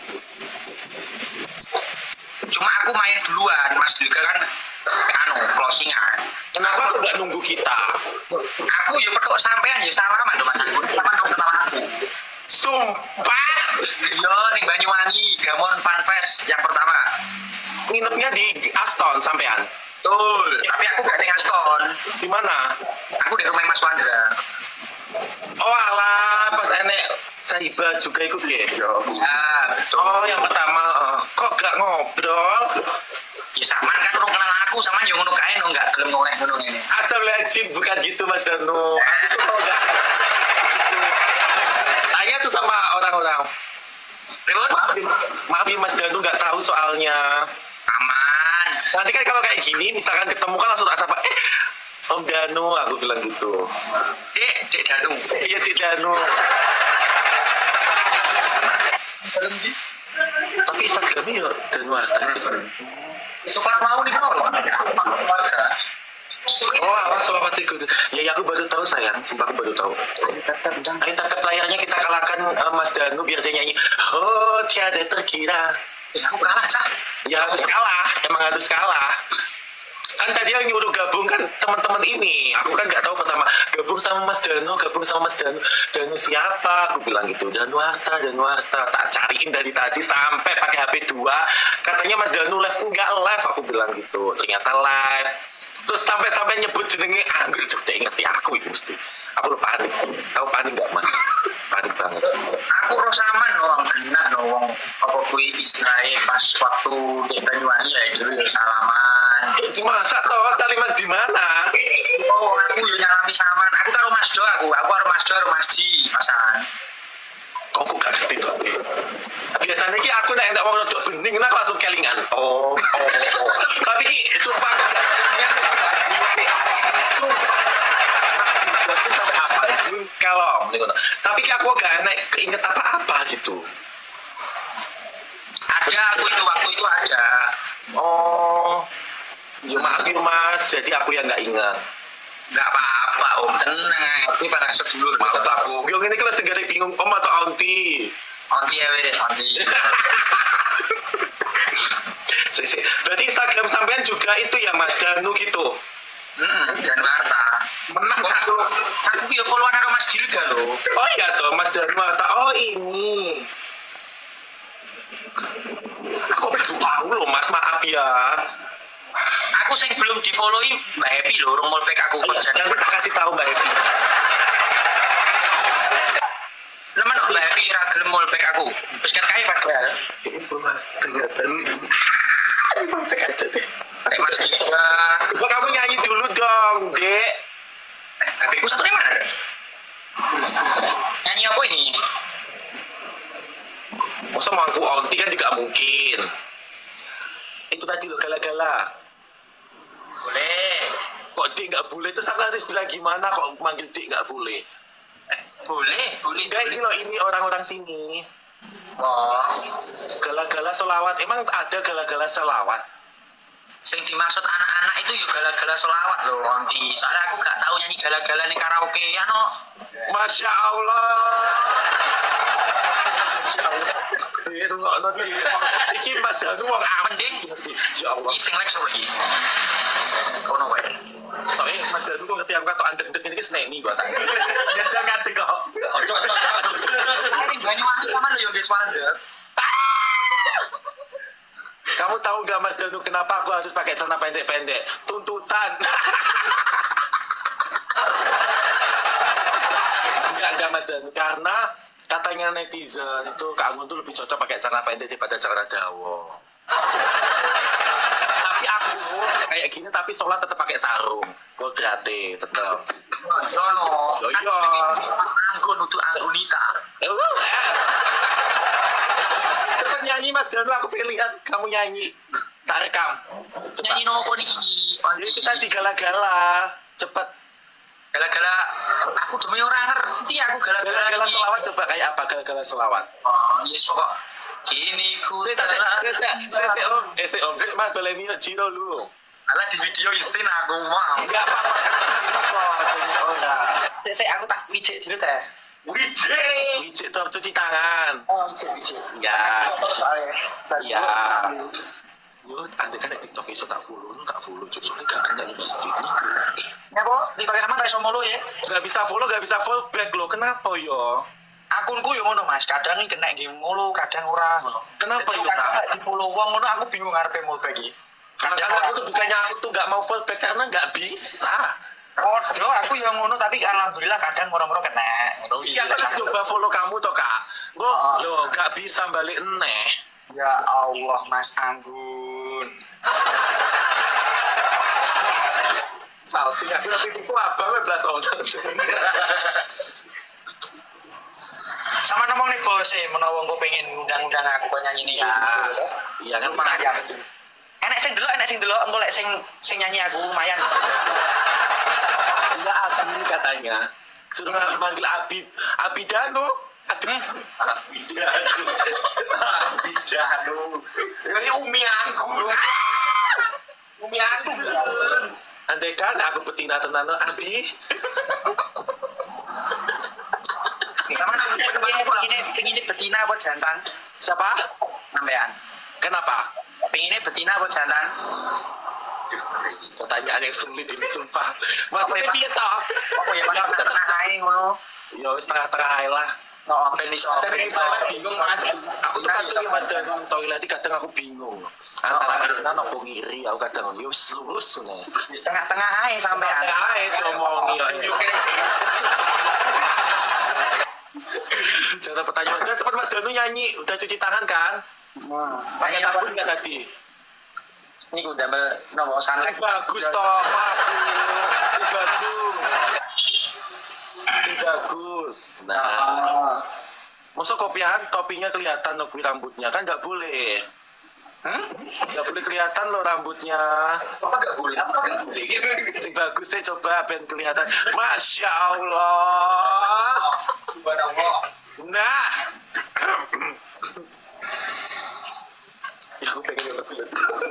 [SPEAKER 3] Cuma aku main duluan, Mas Dilga kan anu closingan.
[SPEAKER 2] Kenapa aku nggak nunggu kita?
[SPEAKER 3] Aku ya petok sampean ya salaman loh Mas Anggun. Sama kamu kenal aku.
[SPEAKER 2] Sumpah.
[SPEAKER 3] Yo ning Banyuwangi, Gamon Fun Fest yang pertama.
[SPEAKER 2] Nginepnya di Aston sampean.
[SPEAKER 3] Betul, tapi aku gak ning Aston.
[SPEAKER 2] Di mana?
[SPEAKER 3] Aku di rumah Mas Wandra.
[SPEAKER 2] Oh alah, pas enek Saiba juga ikut ya?
[SPEAKER 3] Ya, betul.
[SPEAKER 2] Oh yang pertama, uh, kok gak ngobrol?
[SPEAKER 3] Ya saman kan orang kenal aku, saman yang ngono kae no enggak gelem ngoleh ngono ngene.
[SPEAKER 2] Astagfirullahaladzim, bukan gitu Mas Danu. Aku tuh kalau gak gitu. Tanya tuh sama orang-orang.
[SPEAKER 3] Ribut?
[SPEAKER 2] Maaf, maaf ya Mas Danu nggak tahu soalnya.
[SPEAKER 3] Aman.
[SPEAKER 2] Nanti kan kalau kayak gini, misalkan ketemu kan langsung tak sapa, eh Om Danu, aku bilang gitu.
[SPEAKER 3] Dek, Dek Danu.
[SPEAKER 2] Iya si Danu. Tapi Instagramnya ya Danu Arta.
[SPEAKER 3] Suka mau nih kalau keluarga.
[SPEAKER 2] Oh, awas selamat ikut. Ya, ya aku baru tahu sayang, sumpah aku baru tahu. Ayo tatap layarnya kita kalahkan uh, Mas Danu biar dia nyanyi. Oh, tiada terkira.
[SPEAKER 3] Ya aku kalah, Cak.
[SPEAKER 2] Ya harus kalah, emang harus kalah. Kan tadi yang nyuruh gabung kan teman-teman ini. Aku kan nggak tahu pertama gabung sama Mas Danu, gabung sama Mas Danu. Danu siapa? Aku bilang gitu. Danu Arta, Danu Arta. Tak cariin dari tadi sampai pakai H P dua. Katanya Mas Danu live, enggak live. Aku bilang gitu. Ternyata live. Terus sampai-sampai nyebut jenenge Anggun. Udah inget ya aku itu mesti. Aku udah panik. Kamu panik nggak Mas? Panik banget.
[SPEAKER 3] Aku rosaman orang genah no wong apa kuwi istilahnya pas waktu di Banyuwangi ya itu ya salaman.
[SPEAKER 2] Masa toh kalimat di mana?
[SPEAKER 3] Oh, aku yo nyalami salaman. Aku karo Mas Do aku, aku karo Mas Do karo Mas Ji pasangan.
[SPEAKER 2] Kok aku gak ngerti tuh. Biasanya ki aku nek entek wong rodok bening nah langsung kelingan. Oh, oh, oh. Tapi ki sumpah aku gak ngerti. Sumpah. Aku sampai apa ini kalau tapi ki aku gak enek keinget apa-apa gitu.
[SPEAKER 3] Ada aku itu waktu itu ada.
[SPEAKER 2] Oh. Ya maaf ya Mas, jadi aku yang gak ingat.
[SPEAKER 3] Gak apa-apa Om, tenang. Tapi pada sedulur.
[SPEAKER 2] Males aku. Yo ngene iki lho sing gak bingung Om atau Aunty.
[SPEAKER 3] Onti ya weh, onti.
[SPEAKER 2] Si, si. Berarti Instagram sampean juga itu ya Mas Danu gitu.
[SPEAKER 3] Hmm, dan Marta.
[SPEAKER 2] Menang gak?
[SPEAKER 3] Aku ya followan karo Mas Dilga loh.
[SPEAKER 2] Oh iya toh Mas Danu Arta. Oh ini. Aku baru tahu loh Mas, maaf ya.
[SPEAKER 3] Aku sing belum di followin Mbak Happy loh, rumah pek aku.
[SPEAKER 2] Oh, iya, nanti tak kasih tahu Mbak Evi.
[SPEAKER 3] Nemen Mbak Happy ra gelem mol pek aku. Wis kan kae padahal.
[SPEAKER 2] Ternyata Mbak Pek aja deh.
[SPEAKER 3] Nek Mas Dilga.
[SPEAKER 2] Coba kamu nyanyi dulu dong, Dek.
[SPEAKER 3] H P ku satu di mana? Nyanyi apa ini?
[SPEAKER 2] Masa mangku Aunty kan juga mungkin. Itu tadi loh gala-gala.
[SPEAKER 3] Boleh.
[SPEAKER 2] Kok Dek nggak boleh? Terus aku harus bilang gimana kok manggil Dek nggak boleh?
[SPEAKER 3] Eh, boleh, boleh.
[SPEAKER 2] Enggak, ini loh ini orang-orang sini.
[SPEAKER 3] Oh,
[SPEAKER 2] Gala-gala selawat. Emang ada gala-gala selawat?
[SPEAKER 3] sing dimaksud anak-anak itu juga gala-gala selawat loh, Onti. Soalnya aku gak tahu nyanyi gala-gala ning karaoke ya no.
[SPEAKER 2] Masya Allah. Masya Allah. Ini nggak nanti. Iki Mas Danu wong
[SPEAKER 3] Mending
[SPEAKER 2] Ya Allah.
[SPEAKER 3] iseng lek sore iki. Kono wae.
[SPEAKER 2] Tapi Mas Danu kok ketika kata andek-andek ini seneni gua tanya. Ya jangan ngadeg kok. Ojo ojo ojo.
[SPEAKER 3] Ning Banyuwangi sama lo yo guys Walder.
[SPEAKER 2] Kamu tahu nggak Mas Danu kenapa aku harus pakai celana pendek-pendek? Tuntutan. Enggak enggak Mas Danu karena katanya netizen itu Kak Anggun tuh lebih cocok pakai celana pendek daripada celana dawa. tapi aku kayak gini tapi sholat tetap pakai sarung. Kodrate tetap.
[SPEAKER 3] Yo no.
[SPEAKER 2] Yo yo.
[SPEAKER 3] Mas Anggun untuk Anggunita.
[SPEAKER 2] Cepet nyanyi Mas Danu, aku pengen lihat kamu nyanyi. Tak rekam.
[SPEAKER 3] Nyanyi nopo niki?
[SPEAKER 2] Jadi kita di gala-gala. Cepet.
[SPEAKER 3] Gala-gala aku demi orang ngerti aku gala-gala
[SPEAKER 2] Gala-gala
[SPEAKER 3] iki.
[SPEAKER 2] selawat coba kayak apa gala-gala selawat?
[SPEAKER 3] Oh, yes pokok. Kini ku
[SPEAKER 2] Saya
[SPEAKER 3] telah.
[SPEAKER 2] saya saya saya om, eh saya om, saya Mas Baleni Ciro lu.
[SPEAKER 3] Alah di video isin aku mau.
[SPEAKER 2] Enggak apa-apa kan kok jadi orang.
[SPEAKER 3] Saya saya aku tak wijik dulu teh. Wijik.
[SPEAKER 2] Wijik tuh cuci tangan.
[SPEAKER 3] Oh, wijik wijik.
[SPEAKER 2] Ya.
[SPEAKER 3] Soalnya.
[SPEAKER 2] Ya. Yo, anda kan TikTok iso tak follow, tak follow, cuk soalnya gak kena di bahasa fitnah.
[SPEAKER 3] Ya kok, di pakai mana reso mulu ya?
[SPEAKER 2] Gak bisa follow, gak bisa follow back lo. Kenapa yo?
[SPEAKER 3] Akunku yo ngono Mas, kadang iki kena game mulu, kadang ora ngono.
[SPEAKER 2] Kenapa yo,
[SPEAKER 3] Kadang
[SPEAKER 2] Kak?
[SPEAKER 3] di follow wong ngono aku bingung ngarepe mulu iki.
[SPEAKER 2] Kadang aku tuh bukannya aku tuh gak mau follow back karena gak bisa.
[SPEAKER 3] Podo aku yang ngono tapi alhamdulillah kadang moro-moro kena. Ngono
[SPEAKER 2] Iya, terus coba follow kamu toh kak. Gue
[SPEAKER 3] Oh.
[SPEAKER 2] lo gak bisa balik eneh.
[SPEAKER 3] Ya Allah Mas Anggun.
[SPEAKER 2] Salting aku tapi tipu apa we belas on.
[SPEAKER 3] Sama ngomong nih bos, eh menawa engko pengen undang-undang aku kok nyanyi nih.
[SPEAKER 2] Iya. Iya kan
[SPEAKER 3] lumayan. Enek sing delok, enek sing delok, engko lek sing sing nyanyi aku lumayan.
[SPEAKER 2] Iya akan ini katanya. Suruh manggil Abid, Abidano. Aduh, Abidano. Abidano.
[SPEAKER 3] Ini umi aku. Umi aku.
[SPEAKER 2] Andai kan aku betina tenan Abi.
[SPEAKER 3] Sama ini ini ini betina apa jantan?
[SPEAKER 2] Siapa?
[SPEAKER 3] Sampean.
[SPEAKER 2] Kenapa?
[SPEAKER 3] Pengennya betina apa jantan?
[SPEAKER 2] Pertanyaan yang sulit ini sumpah. Maksudnya piye toh?
[SPEAKER 3] Apa ya pada tengah ae ngono.
[SPEAKER 2] Ya wis tengah-tengah ae lah.
[SPEAKER 3] No, ben iso, ben iso.
[SPEAKER 2] Bingung Mas. Aku tuh kadang Mas dalam toilet kadang aku bingung. Antara kita nopo ngiri aku kadang yo wis lurus nes.
[SPEAKER 3] Wis tengah-tengah ae sampean.
[SPEAKER 2] Tengah ae ngomong yo. Jangan pertanyaan. Udah cepat Mas Danu nyanyi. Udah cuci tangan kan? Tanya sabun nggak tadi?
[SPEAKER 3] Ini gue damel nomor sana.
[SPEAKER 2] Sing bagus toh, aku. Sing bagus. Sing bagus. Nah, masa kopiahan topinya kelihatan loh rambutnya kan nggak boleh.
[SPEAKER 3] Hmm?
[SPEAKER 2] Nggak boleh kelihatan loh rambutnya.
[SPEAKER 3] Apa nggak boleh? Apa nggak boleh?
[SPEAKER 2] Sing bagus saya coba ben kelihatan. Masya Allah.
[SPEAKER 3] Subhanallah.
[SPEAKER 2] Nah. Ya aku pengen nyoba.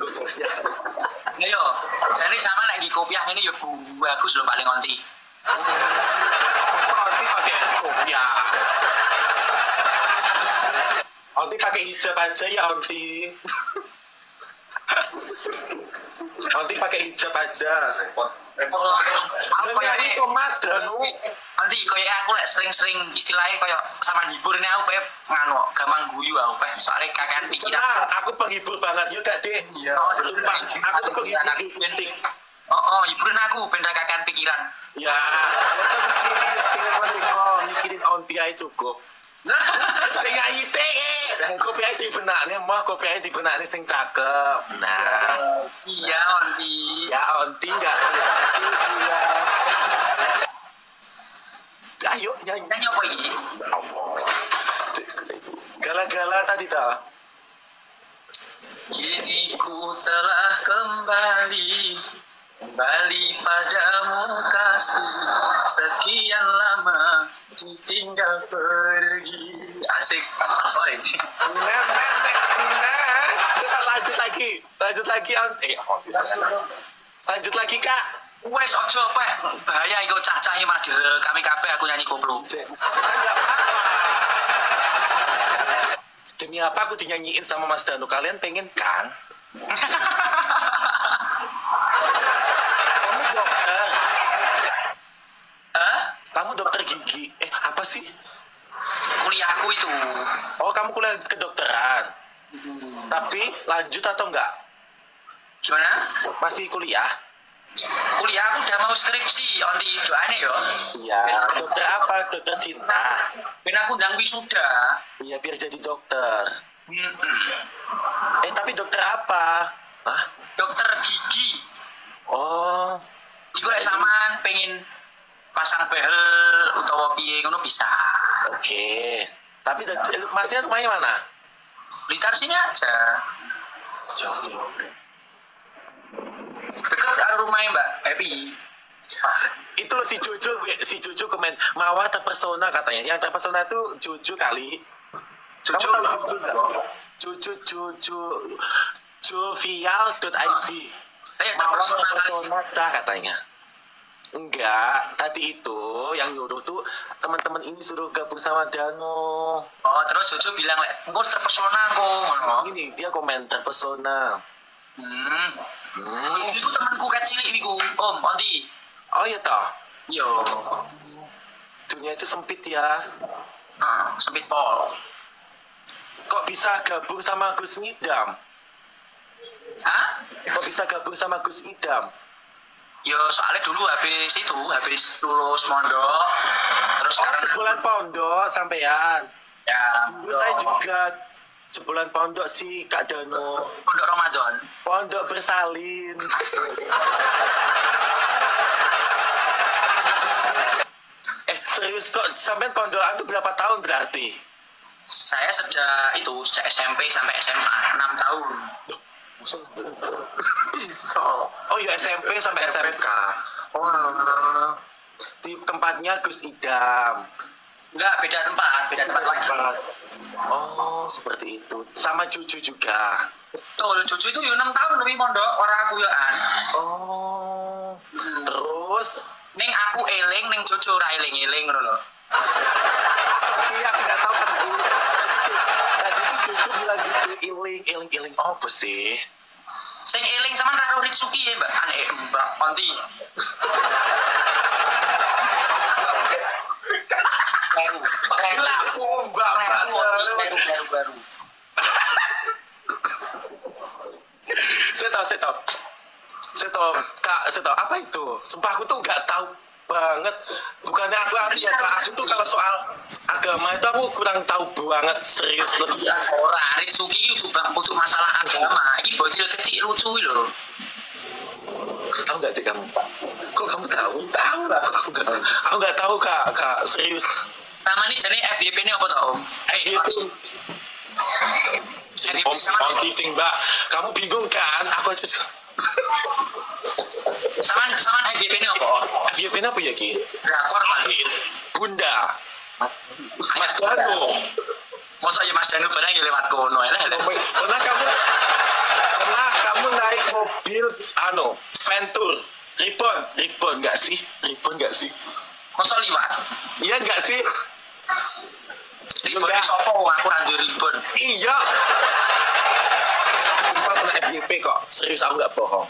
[SPEAKER 3] Ayo, jadi sama lagi kopiah ini ya bagus loh paling onti.
[SPEAKER 2] Masa Onti pakai kopiah? Onti pakai hijab aja ya Onti. Onti pakai hijab aja.
[SPEAKER 3] Repot. Repot loh. Aku
[SPEAKER 2] Dan
[SPEAKER 3] kayak
[SPEAKER 2] ini kok Mas Danu.
[SPEAKER 3] Nanti kayak aku lek sering-sering istilahnya kayak sama hibur ini aku kayak nganu gampang guyu aku kayak soalnya kakean pikiran.
[SPEAKER 2] Tenang, aku penghibur banget yuk Kak Dek.
[SPEAKER 3] Iya.
[SPEAKER 2] Sumpah, aku tuh penghibur insting.
[SPEAKER 3] Oh, oh, hiburin aku benda kakean pikiran.
[SPEAKER 2] Ya, mikirin sing kok mikirin Onti aja cukup. Sing nyanyi sing kopi aja sing benakne mah kopi aja di benakne sing cakep. Nah,
[SPEAKER 3] Iya, onti.
[SPEAKER 2] ya Onti enggak boleh sakit ya. Ayo nyanyi.
[SPEAKER 3] Nyanyi apa ini?
[SPEAKER 2] Gala-gala tadi dah.
[SPEAKER 3] Kini ku telah kembali Kembali padamu kasih Sekian lama ditinggal pergi Asik, sorry.
[SPEAKER 2] Nah, nah, nah, nah. Coba lanjut lagi. Lanjut lagi Onti. Lanjut lagi Kak.
[SPEAKER 3] Wes ojo peh bahaya iku cah-cah iki mah kami kabeh aku nyanyi koplo.
[SPEAKER 2] Kan nggak apa-apa. Demi apa aku dinyanyiin sama Mas Danu? Kalian pengen kan? Kamu dokter.
[SPEAKER 3] Hah?
[SPEAKER 2] Kamu dokter gigi. Eh, apa sih?
[SPEAKER 3] Kuliahku itu.
[SPEAKER 2] Oh, kamu kuliah kedokteran. Tapi lanjut atau enggak?
[SPEAKER 3] Gimana?
[SPEAKER 2] Masih kuliah?
[SPEAKER 3] Kuliah aku udah mau skripsi, onti doane yo.
[SPEAKER 2] Iya. Dokter apa? Dokter cinta.
[SPEAKER 3] Ben aku ndang wisuda.
[SPEAKER 2] Iya, biar jadi dokter.
[SPEAKER 3] Hmm.
[SPEAKER 2] Eh, tapi dokter apa? Hah?
[SPEAKER 3] Dokter gigi.
[SPEAKER 2] Oh.
[SPEAKER 3] Iku lek sampean pengen pasang behel utawa piye ngono bisa.
[SPEAKER 2] Oke. Tapi tadi- masnya rumahnya mana?
[SPEAKER 3] Blitar sini aja.
[SPEAKER 2] Jauh.
[SPEAKER 3] Dekat karo rumahnya Mbak Happy.
[SPEAKER 2] Itu loh si Jojo, si Jojo komen Mawar terpesona katanya. Yang terpesona itu Jojo kali.
[SPEAKER 3] Jojo.
[SPEAKER 2] Kamu tahu Jojo nggak? Jojo Jojo jovial.id.
[SPEAKER 3] Eh,
[SPEAKER 2] Mawar
[SPEAKER 3] terpesona.
[SPEAKER 2] terpesona cah katanya. Enggak, tadi itu yang nyuruh tuh teman-teman ini suruh gabung sama Dano.
[SPEAKER 3] Oh, terus Jojo bilang lek engko terpesona kok ngono.
[SPEAKER 2] Ini dia komen terpesona.
[SPEAKER 3] Hmm.
[SPEAKER 2] Hmm.
[SPEAKER 3] Jojo iku temanku kecil iku. Om, Onti.
[SPEAKER 2] Oh iya toh.
[SPEAKER 3] Yo.
[SPEAKER 2] Dunia itu sempit ya.
[SPEAKER 3] Nah, sempit pol.
[SPEAKER 2] Kok bisa gabung sama Gus Idam?
[SPEAKER 3] Hah?
[SPEAKER 2] Kok bisa gabung sama Gus Idam?
[SPEAKER 3] Yo, soalnya dulu habis itu, habis lulus mondok, terus
[SPEAKER 2] Oh,
[SPEAKER 3] sekarang
[SPEAKER 2] sebulan pondok sampean.
[SPEAKER 3] ya,
[SPEAKER 2] Terus saya juga sebulan pondok si Kak Dano.
[SPEAKER 3] pondok Ramadan.
[SPEAKER 2] Pondok bersalin. eh serius kok sampean pondokan tuh berapa tahun berarti?
[SPEAKER 3] Saya sejak itu, sejak S M P sampai S M A, enam tahun.
[SPEAKER 2] Bisa. Oh iya S M P sampai S M K. Oh, di tempatnya Gus Idam.
[SPEAKER 3] Enggak, beda tempat, beda tempat lagi.
[SPEAKER 2] Oh, seperti itu. Sama Cucu juga.
[SPEAKER 3] Betul, Jojo itu yo enam tahun lebih mondok, orang aku ya an.
[SPEAKER 2] Oh. Terus
[SPEAKER 3] Ning aku eling, ning Jojo ora eling-eling ngono lho.
[SPEAKER 2] iya aku nggak tahu kan. Tadi tuh Cucu bilang gitu, iling, iling, iling. Oh, apa sih?
[SPEAKER 3] Sing eling sama karo Ritsuki ya, Mbak. Aneh, Mbak Onti. Baru, baru,
[SPEAKER 2] Laku, Mbak.
[SPEAKER 3] baru, baru, baru, baru.
[SPEAKER 2] Saya tahu, saya tahu. Saya tahu, Kak, saya tahu. Apa itu? Sumpah aku tuh nggak tahu banget. Bukannya aku ahli ya, Kak. Aku tuh kalau soal agama itu aku kurang tahu banget. Serius lebih.
[SPEAKER 3] Ora, Ritsuki itu bang untuk masalah agama. Ini bocil kecil lucu lho.
[SPEAKER 2] Tahu nggak sih kamu? Kok kamu tahu? Tahu lah. Aku nggak tahu. Aku nggak tahu, Kak. Kak, serius.
[SPEAKER 3] Nama ini jadi F Y P ini apa tau?
[SPEAKER 2] Eh, itu. Sing om, om sing Mbak. Kamu bingung kan? Aku aja.
[SPEAKER 3] Saman, saman F Y P ini apa?
[SPEAKER 2] F Y P apa ya, Ki?
[SPEAKER 3] Drakor kali.
[SPEAKER 2] Bunda. Mas Dano.
[SPEAKER 3] Masa ya Mas Danu barang yang lewat kono ya lah.
[SPEAKER 2] Pernah kamu pernah kamu naik mobil anu Ventul Ribbon Ribbon nggak sih Ribbon nggak sih
[SPEAKER 3] Masa liwat?
[SPEAKER 2] iya nggak sih
[SPEAKER 3] Ribon
[SPEAKER 2] Enggak.
[SPEAKER 3] ini sopo, aku randu ribon.
[SPEAKER 2] iya sumpah pernah F Y P kok serius aku nggak bohong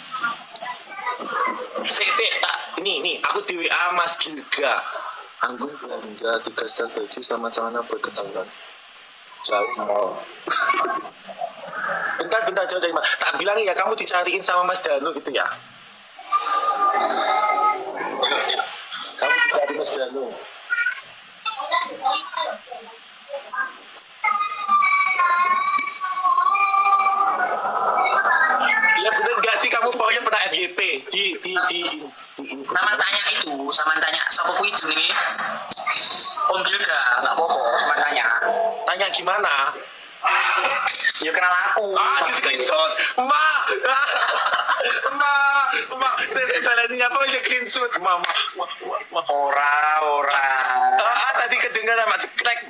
[SPEAKER 2] sih sih tak ini nih aku di W A Mas Gilga Anggun belanja tiga setel baju sama celana berketahuan jauh mau bentar bentar jauh dari mana tak bilang ya kamu dicariin sama Mas Danu gitu ya kamu dicari Mas Danu ya bener gak sih kamu pokoknya pernah F Y P di di di, di, di
[SPEAKER 3] Saman tanya itu, saman tanya siapa kuwi jenenge? Om Gilga, enggak apa-apa, saman tanya.
[SPEAKER 2] tanya gimana
[SPEAKER 3] Ya kenal aku.
[SPEAKER 2] ah di screenshot ma ma ma saya saya jalanin apa aja screenshot ma ma ma ma, ma.
[SPEAKER 3] Ora, ora.
[SPEAKER 2] Ah, ah, tadi kedengaran mak cekrek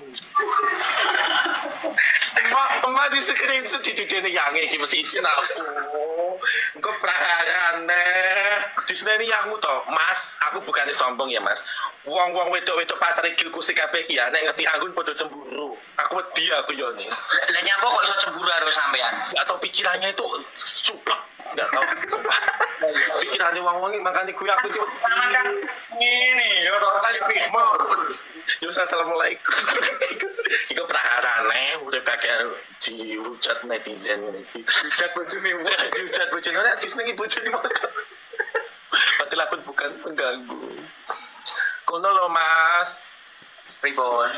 [SPEAKER 2] ma ma di screenshot di dunia yang ini mesti isin aku kok praharane di sini yang toh mas aku bukannya sombong ya mas wong wong wedok wedok pacar gilku si K P K ya nek ngerti Anggun podo cemburu aku wedi aku yo nih
[SPEAKER 3] Lah nyapa kok iso cemburu karo sampean?
[SPEAKER 2] nggak tahu pikirannya itu cuplak nggak tahu pikirannya wong wong makanya gue aku tuh
[SPEAKER 3] Saman kan ngene, yo to
[SPEAKER 2] tadi mau yo assalamualaikum iku praharane udah pakai dihujat netizen ini dihujat bojone dihujat bojone nek disnegi bojone padahal aku bukan pengganggu kono lo mas
[SPEAKER 3] Ribon.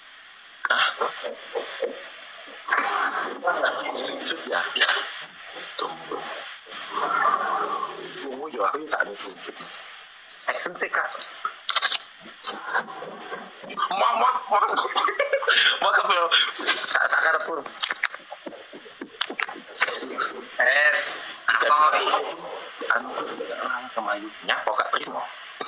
[SPEAKER 2] ah sudah tunggu. Tunggu yo aku tak ada prinsip. Action sih kak. Mama, mama, mama kamu tak sakar pun.
[SPEAKER 3] Es, apa?
[SPEAKER 2] Anu kemayu nyapa gak terima.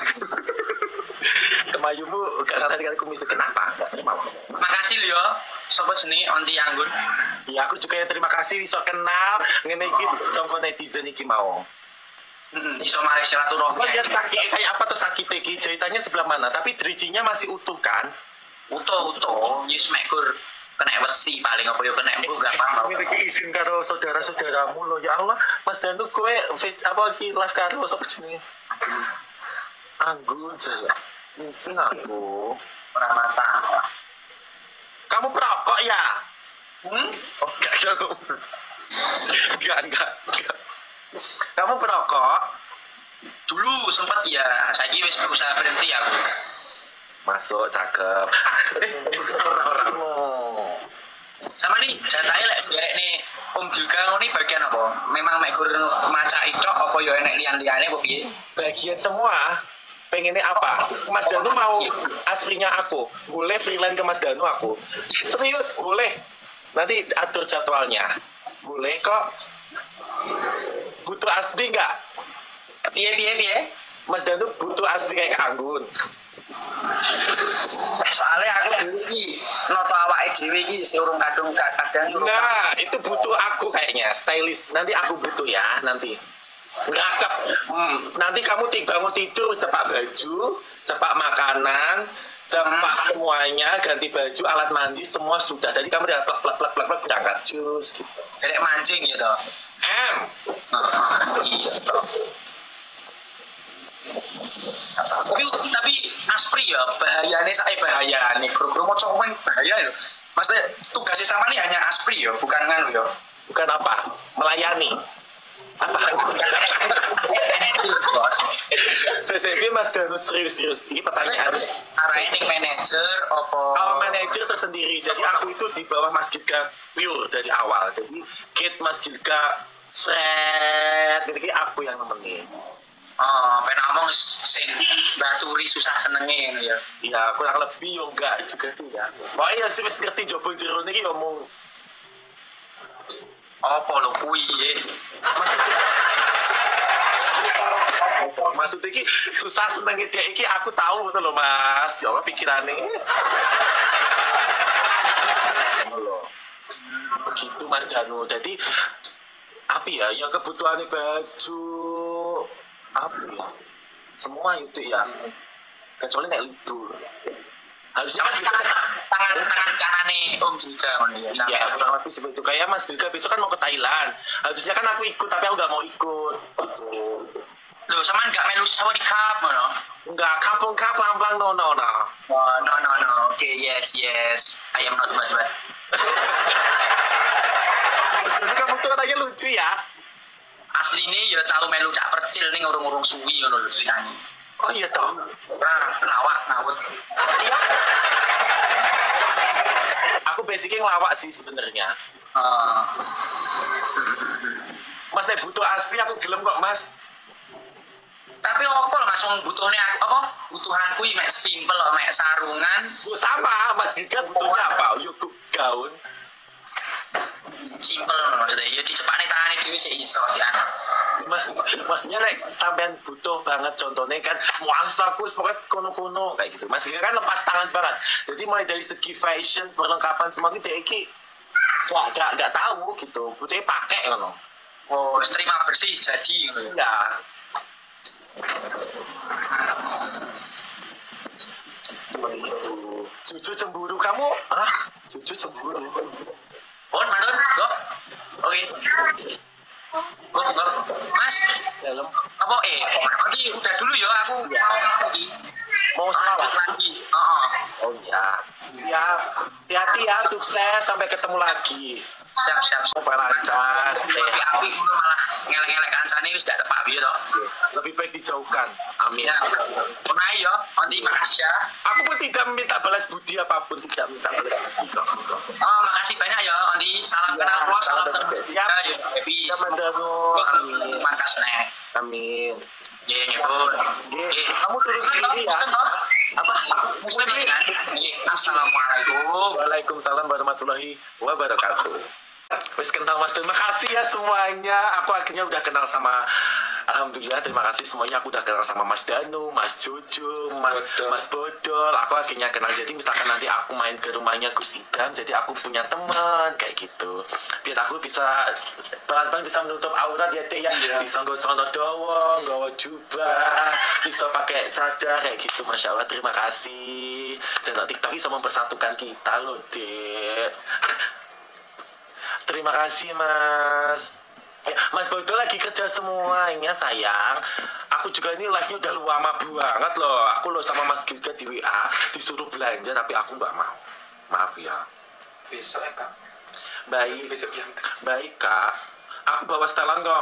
[SPEAKER 2] Kemayumu gak ngerti kali kumis kenapa gak terima.
[SPEAKER 3] Makasih lho, sopo jenenge Onti Anggun.
[SPEAKER 2] Ya aku juga ya terima kasih iso kenal ngene iki sangko netizen iki mau.
[SPEAKER 3] Heeh, iso mari silaturahmi.
[SPEAKER 2] Kok lihat kaki kayak apa tuh sakit iki jahitannya sebelah mana tapi drijinya masih utuh kan?
[SPEAKER 3] Utuh utuh, yes mek gur kena besi paling apa yo kena embu gampang.
[SPEAKER 2] Memiliki izin karo saudara-saudaramu loh ya Allah. Mas Danu kowe fit apa iki live karo sapa jenenge? Anggun jaya. Izin aku.
[SPEAKER 3] Ora masalah.
[SPEAKER 2] Kamu perokok ya?
[SPEAKER 3] Hmm?
[SPEAKER 2] Oh, enggak, enggak. Enggak, enggak, enggak. Kamu perokok?
[SPEAKER 3] Dulu sempat ya, saiki wis berusaha berhenti aku.
[SPEAKER 2] Masuk, cakep. Eh, orang-orang
[SPEAKER 3] Sama nih, jatahe lek derek nih Om Gilga ngono bagian apa? Memang mek gur maca itok apa yo enek liyan-liyane apa piye?
[SPEAKER 2] bagian semua. Pengennya apa? Mas Danu mau aslinya aku. Boleh freelance ke Mas Danu aku. Serius, boleh. Nanti atur jadwalnya. Boleh kok. Butuh asli nggak?
[SPEAKER 3] Piye piye piye?
[SPEAKER 2] Mas Danu butuh asli kayak Anggun.
[SPEAKER 3] Soalnya aku dulu iki noto awake dhewe iki sing urung kadung kadang urung.
[SPEAKER 2] Nah, itu butuh aku kayaknya. Stylist. Nanti aku butuh ya, nanti. Ngakak. Hmm, nanti kamu ti- bangun tidur, cepak baju, cepak makanan, cepak semuanya, ganti baju, alat mandi, semua sudah. Jadi kamu udah plak plak plak plak plak berangkat jus gitu.
[SPEAKER 3] Derek mancing gitu.
[SPEAKER 2] M.
[SPEAKER 3] Heeh, iya, so. Tapi tapi aspri ya bahayane saya bahayane guru-guru mau komen bahaya ya. Maksudnya tugasnya sama nih hanya aspri ya, bukan nganu ya.
[SPEAKER 2] Bukan apa? Melayani. Apa? C C B Mas Danu serius-serius. Ini pertanyaan.
[SPEAKER 3] Arahnya nih manajer apa?
[SPEAKER 2] Kalau manajer tersendiri, jadi aku itu di bawah Mas Gilga pure dari awal. Jadi kit Mas Gilga seret, jadi aku yang nemenin.
[SPEAKER 3] Oh, pengen ngomong sing baturi susah senenge ya.
[SPEAKER 2] Ya kurang lebih yo enggak juga sih ya. Pokoknya sih wis ngerti jobo jero niki yo mung
[SPEAKER 3] Apa lo kuwi ya?
[SPEAKER 2] maksud iki susah seneng dia iki aku tahu betul loh Mas. Ya Allah pikirane. Loh. Begitu Mas Danu. Jadi apa ya? Ya kebutuhan baju apa ya? Semua itu ya. Kecuali nek libur. Harusnya kan bisa
[SPEAKER 3] tangan tangan kanane Om Gilga ngono ya.
[SPEAKER 2] iya, kurang lebih seperti itu. Kayak Mas Gilga besok kan mau ke Thailand. Harusnya kan aku ikut, tapi aku nggak mau ikut.
[SPEAKER 3] Loh, sampean gak melu Saudi Cup ngono?
[SPEAKER 2] Enggak, kampung-kampung, pelang no no no.
[SPEAKER 3] Oh, no no no. Oke, okay, yes yes. I am not bad bad.
[SPEAKER 2] Jadi kamu tuh katanya lucu ya?
[SPEAKER 3] Asline ya tau melu cak percil ning urung-urung suwi ngono lho ceritane.
[SPEAKER 2] Oh iya toh.
[SPEAKER 3] Nah, lawak ngawut.
[SPEAKER 2] Iya. Aku basicnya ngelawak sih sebenarnya.
[SPEAKER 3] Uh,
[SPEAKER 2] Mas nek butuh aspi aku gelem kok Mas.
[SPEAKER 3] tapi opo Mas wong butuhne aku apa? Butuhanku iki mek simpel kok mek sarungan.
[SPEAKER 2] Oh, sama Mas Gilga butuhnya apa? Yuk gaun.
[SPEAKER 3] Simpel maksudnya ya dicepakne tangane dhewe sik iso sih anak.
[SPEAKER 2] Mas, maksudnya like, sampean butuh banget contohnya kan muasa aku pokoknya kono-kono kayak gitu. Mas Gilga kan lepas tangan banget. Jadi mulai dari segi fashion, perlengkapan semua gitu iki wah gak, gak tahu gitu. Butuhnya pakai kan.
[SPEAKER 3] Oh, terima bersih jadi gitu.
[SPEAKER 2] Ya. Seperti itu. Cucu cemburu kamu? Ah, cucu cemburu.
[SPEAKER 3] Pon, mantun, go. Oke. Go, go. Mas,
[SPEAKER 2] Dalam
[SPEAKER 3] apa eh nanti udah dulu ya aku mau lagi
[SPEAKER 2] mau
[SPEAKER 3] lanjut
[SPEAKER 2] selawat.
[SPEAKER 3] lagi. Heeh.
[SPEAKER 2] Oh iya. Siap. Hati-hati ya, sukses, sampai ketemu lagi.
[SPEAKER 3] Siap siap.
[SPEAKER 2] Semoga lancar.
[SPEAKER 3] Tapi aku itu malah ngelek-ngelek kancane wis gak tepak piye to.
[SPEAKER 2] Lebih baik dijauhkan. Amin.
[SPEAKER 3] Ya. Punai yo, nanti makasih ya.
[SPEAKER 2] Aku pun tidak minta balas budi apapun, tidak minta balas budi kok.
[SPEAKER 3] Oh, makasih banyak ya, nanti salam
[SPEAKER 2] Ya,
[SPEAKER 3] kenal lo, salam
[SPEAKER 2] salam
[SPEAKER 3] terus.
[SPEAKER 2] siap.
[SPEAKER 3] Happy.
[SPEAKER 2] Sama Danu. Amin.
[SPEAKER 3] Makasih nih.
[SPEAKER 2] Amin.
[SPEAKER 3] Ye, nyebut.
[SPEAKER 2] Ye, kamu turun sendiri ya?
[SPEAKER 3] Apa? Muslim kan? Ye, assalamualaikum.
[SPEAKER 2] Waalaikumsalam warahmatullahi wabarakatuh. Wis kenal Mas, terima kasih ya semuanya. Aku akhirnya udah kenal sama, alhamdulillah terima kasih semuanya. Aku udah kenal sama Mas Danu, Mas Jojo, Mas Bodol. Mas Bodol. Aku akhirnya kenal. Jadi misalkan nanti aku main ke rumahnya Gus Idam, jadi aku punya teman kayak gitu. Biar aku bisa pelan-pelan bisa menutup aura dia teh ya. Bisa nggo celana dawa, nggawa jubah, bisa pakai cadar kayak gitu. Masya Allah, terima kasih. Dan TikTok bisa mempersatukan kita loh, Dek. Terima kasih Mas. Eh, Mas Bodo lagi kerja semuanya sayang. Aku juga ini live-nya udah lama banget loh. Aku loh sama Mas Gilga di W A disuruh belanja tapi aku nggak mau. Maaf ya.
[SPEAKER 3] Besok ya kak.
[SPEAKER 2] Baik. Besok yang baik kak. Aku bawa setelan kok.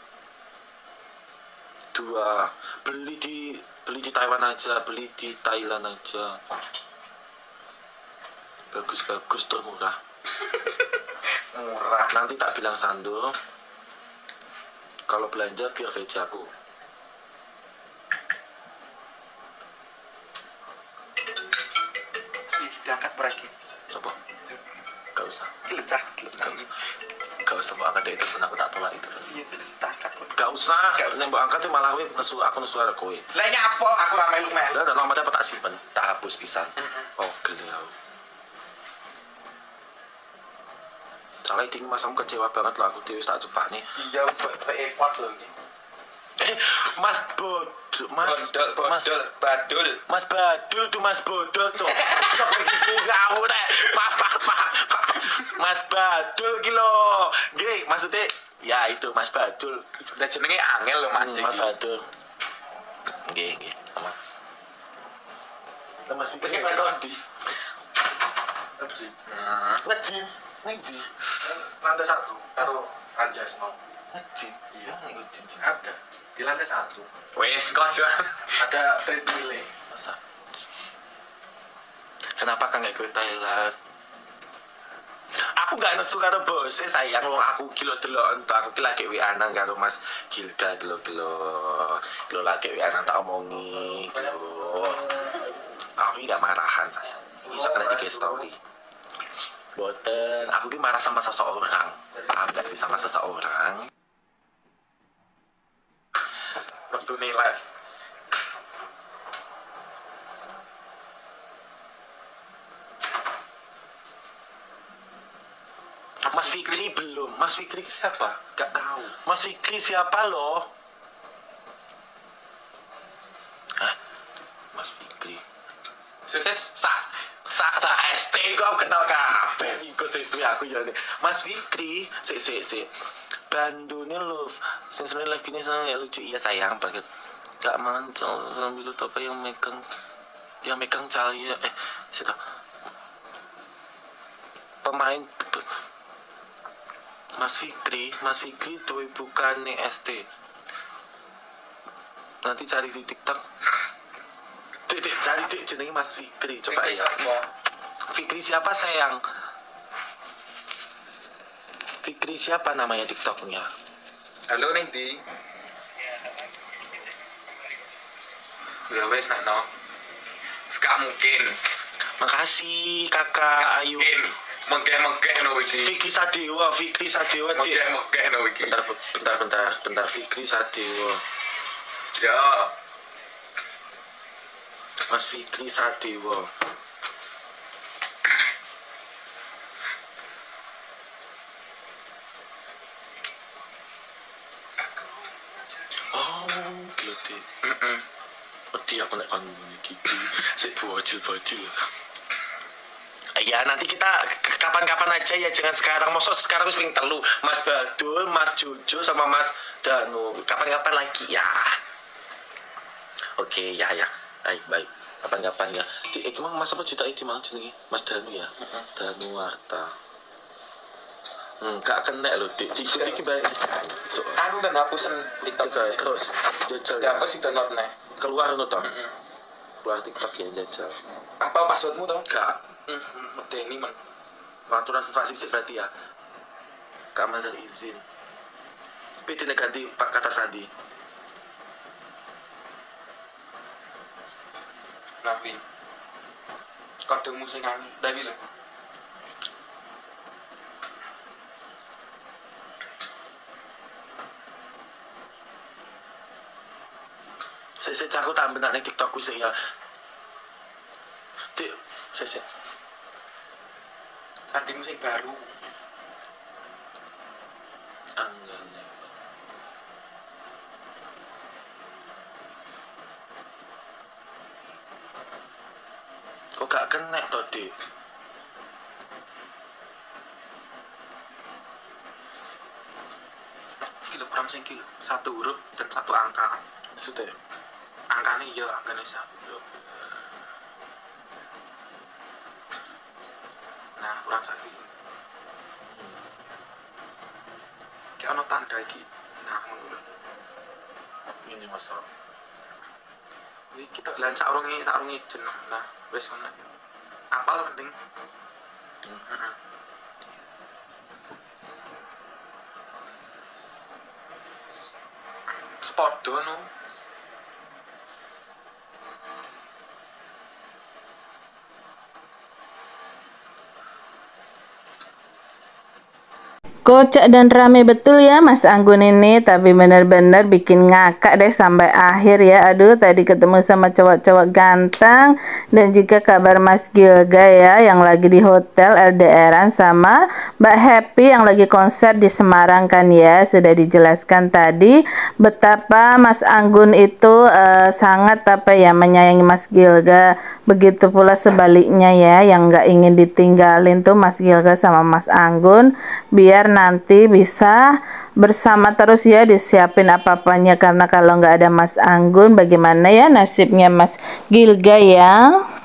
[SPEAKER 2] Dua. Beli di beli di Taiwan aja, beli di Thailand aja. Bagus-bagus tuh murah. Murah, nanti tak bilang Sando kalau belanja biar V C aku.
[SPEAKER 3] Diangkat berarti.
[SPEAKER 2] Apa? Gak usah.
[SPEAKER 3] Kelecah.
[SPEAKER 2] Gak usah. Gak usah mau angkat itu pun aku tak tolak itu terus.
[SPEAKER 3] Iya terus tangkat.
[SPEAKER 2] Gak usah. Nek mbok angkat itu malah kowe nesu aku nesu arek kowe.
[SPEAKER 3] Lah nyapa aku ramai lu melu.
[SPEAKER 2] Lah dan nomornya apa tak simpen, tak hapus pisan. Oh, geliau. Soalnya ini mas aku kecewa banget lah, aku dewi tak coba nih.
[SPEAKER 3] Iya, effort loh ini.
[SPEAKER 2] Eh, Mas Bodol, Mas
[SPEAKER 3] Bodol,
[SPEAKER 2] Mas
[SPEAKER 3] bodol, badul.
[SPEAKER 2] Mas Badul tuh Mas Bodol tuh. Kok begitu ngawur nek. Maaf, maaf, maaf. Mas Badul ki lho. Nggih, maksudnya ya itu Mas Badul.
[SPEAKER 3] Udah jenenge angel loh Mas.
[SPEAKER 2] Hmm, Mas Badul. Nggih, nggih. Aman. Lah Mas pikir kan ndi?
[SPEAKER 3] Ngejim.
[SPEAKER 2] Ngejim. Ning ndi?
[SPEAKER 6] Lantai satu, taruh anjas mau.
[SPEAKER 2] Ngejim. Iya, ngejim.
[SPEAKER 6] Ada di lantai satu.
[SPEAKER 3] Wes kok jual.
[SPEAKER 6] Ada treadmill.
[SPEAKER 2] Masa? Kenapa kan nggak ke Thailand? Aku nggak nesu karo bos, sayang wong aku kilo delok entar aku lagi W A nang karo Mas Gilga kilo kilo kilo lagi W A nang tak omongi kilo. Aku nggak marahan sayang. Ini sok kena tiga story. Boten, aku ki marah sama seseorang. Paham gak sih sama seseorang?
[SPEAKER 3] Waktu nih live.
[SPEAKER 2] Mas Fikri belum. Mas Fikri siapa? Gak tahu. Mas Fikri siapa loh? Hah? Mas Fikri.
[SPEAKER 3] Sukses sak sak
[SPEAKER 2] Sa S T kau kenal kabeh. Iku sesuai aku ya. Mas Fikri, sik sik sik. Bandune love. Sing sering live gini saya lucu iya sayang banget. Gak mancol sambil apa yang megang yang megang cahaya eh sudah pemain Mas Fikri, Mas Fikri tuh bukan nih S T. Nanti cari di TikTok. Dek, cari dek jenenge Mas Fikri, coba ya. Fikri siapa sayang? Fikri siapa namanya TikToknya?
[SPEAKER 3] Halo ning di. Ya wes no. Gak mungkin.
[SPEAKER 2] Makasih kakak Ayu.
[SPEAKER 3] Megeh-megeh no iki.
[SPEAKER 2] Fikri Sadewa, Fikri Sadewa dek.
[SPEAKER 3] Megeh-megeh no iki.
[SPEAKER 2] Bentar, bentar, bentar, bentar. Fikri Sadewa.
[SPEAKER 3] Ya.
[SPEAKER 2] Mas Fikri Sadewa. Oh, gitu.
[SPEAKER 3] Heeh.
[SPEAKER 2] Wedi aku nek kon iki sik bocil-bocil. Ya nanti kita kapan-kapan aja ya, jangan sekarang. Mosok sekarang wis ping telu. Mas Badul, Mas Jojo sama Mas Danu. Kapan-kapan lagi ya. Oke, ya ya. Baik, baik. kapan-kapan ya. Di iki mang Mas apa cerita iki mang jenenge? Mas Danu ya. Danu Warta. Hmm, gak kena lho, Dik. Iki iki balik.
[SPEAKER 3] Anu kan hapusan TikTok
[SPEAKER 2] Terus jajal.
[SPEAKER 3] ya. Apa sih download nih?
[SPEAKER 2] Keluar ngono to.
[SPEAKER 3] Heeh.
[SPEAKER 2] Keluar TikTok ya jajal.
[SPEAKER 3] Apa passwordmu toh?
[SPEAKER 2] Gak.
[SPEAKER 3] Heeh, medeni men.
[SPEAKER 2] Peraturan FIFA sih berarti ya. Keamanan dan izin. Tapi tidak ganti pak kata sandi.
[SPEAKER 3] Nabi. Kodemu sing anu, Dawi lho.
[SPEAKER 2] Saya saya cakup tampil nek TikTokku sih ya. Dik, saya saya.
[SPEAKER 3] Sandimu sing baru.
[SPEAKER 2] Angga. Kok gak kena toh, Dik?
[SPEAKER 3] Kilogram sing kilo, satu huruf dan satu angka.
[SPEAKER 2] Sudah.
[SPEAKER 3] Angkanya iya, angkanya satu. Nah, kurang satu. Kayak ono tanda iki. Nah, ngono.
[SPEAKER 2] Ini masalah.
[SPEAKER 3] Wih, kita lan sak urunge sak urunge jeneng. Nah, wis ngono. Apal penting. Heeh. Sepodo no.
[SPEAKER 1] Kocak dan rame betul ya Mas Anggun ini, tapi benar-benar bikin ngakak deh sampai akhir ya. Aduh, tadi ketemu sama cowok-cowok ganteng, dan juga kabar Mas Gilga ya yang lagi di hotel L D R-an sama Mbak Happy yang lagi konser di Semarang kan ya. Sudah dijelaskan tadi betapa Mas Anggun itu uh, sangat apa ya menyayangi Mas Gilga. Begitu pula sebaliknya ya, yang nggak ingin ditinggalin tuh Mas Gilga sama Mas Anggun, biar nanti bisa bersama terus ya, disiapin apa-apanya, karena kalau nggak ada Mas Anggun bagaimana ya nasibnya Mas Gilga ya.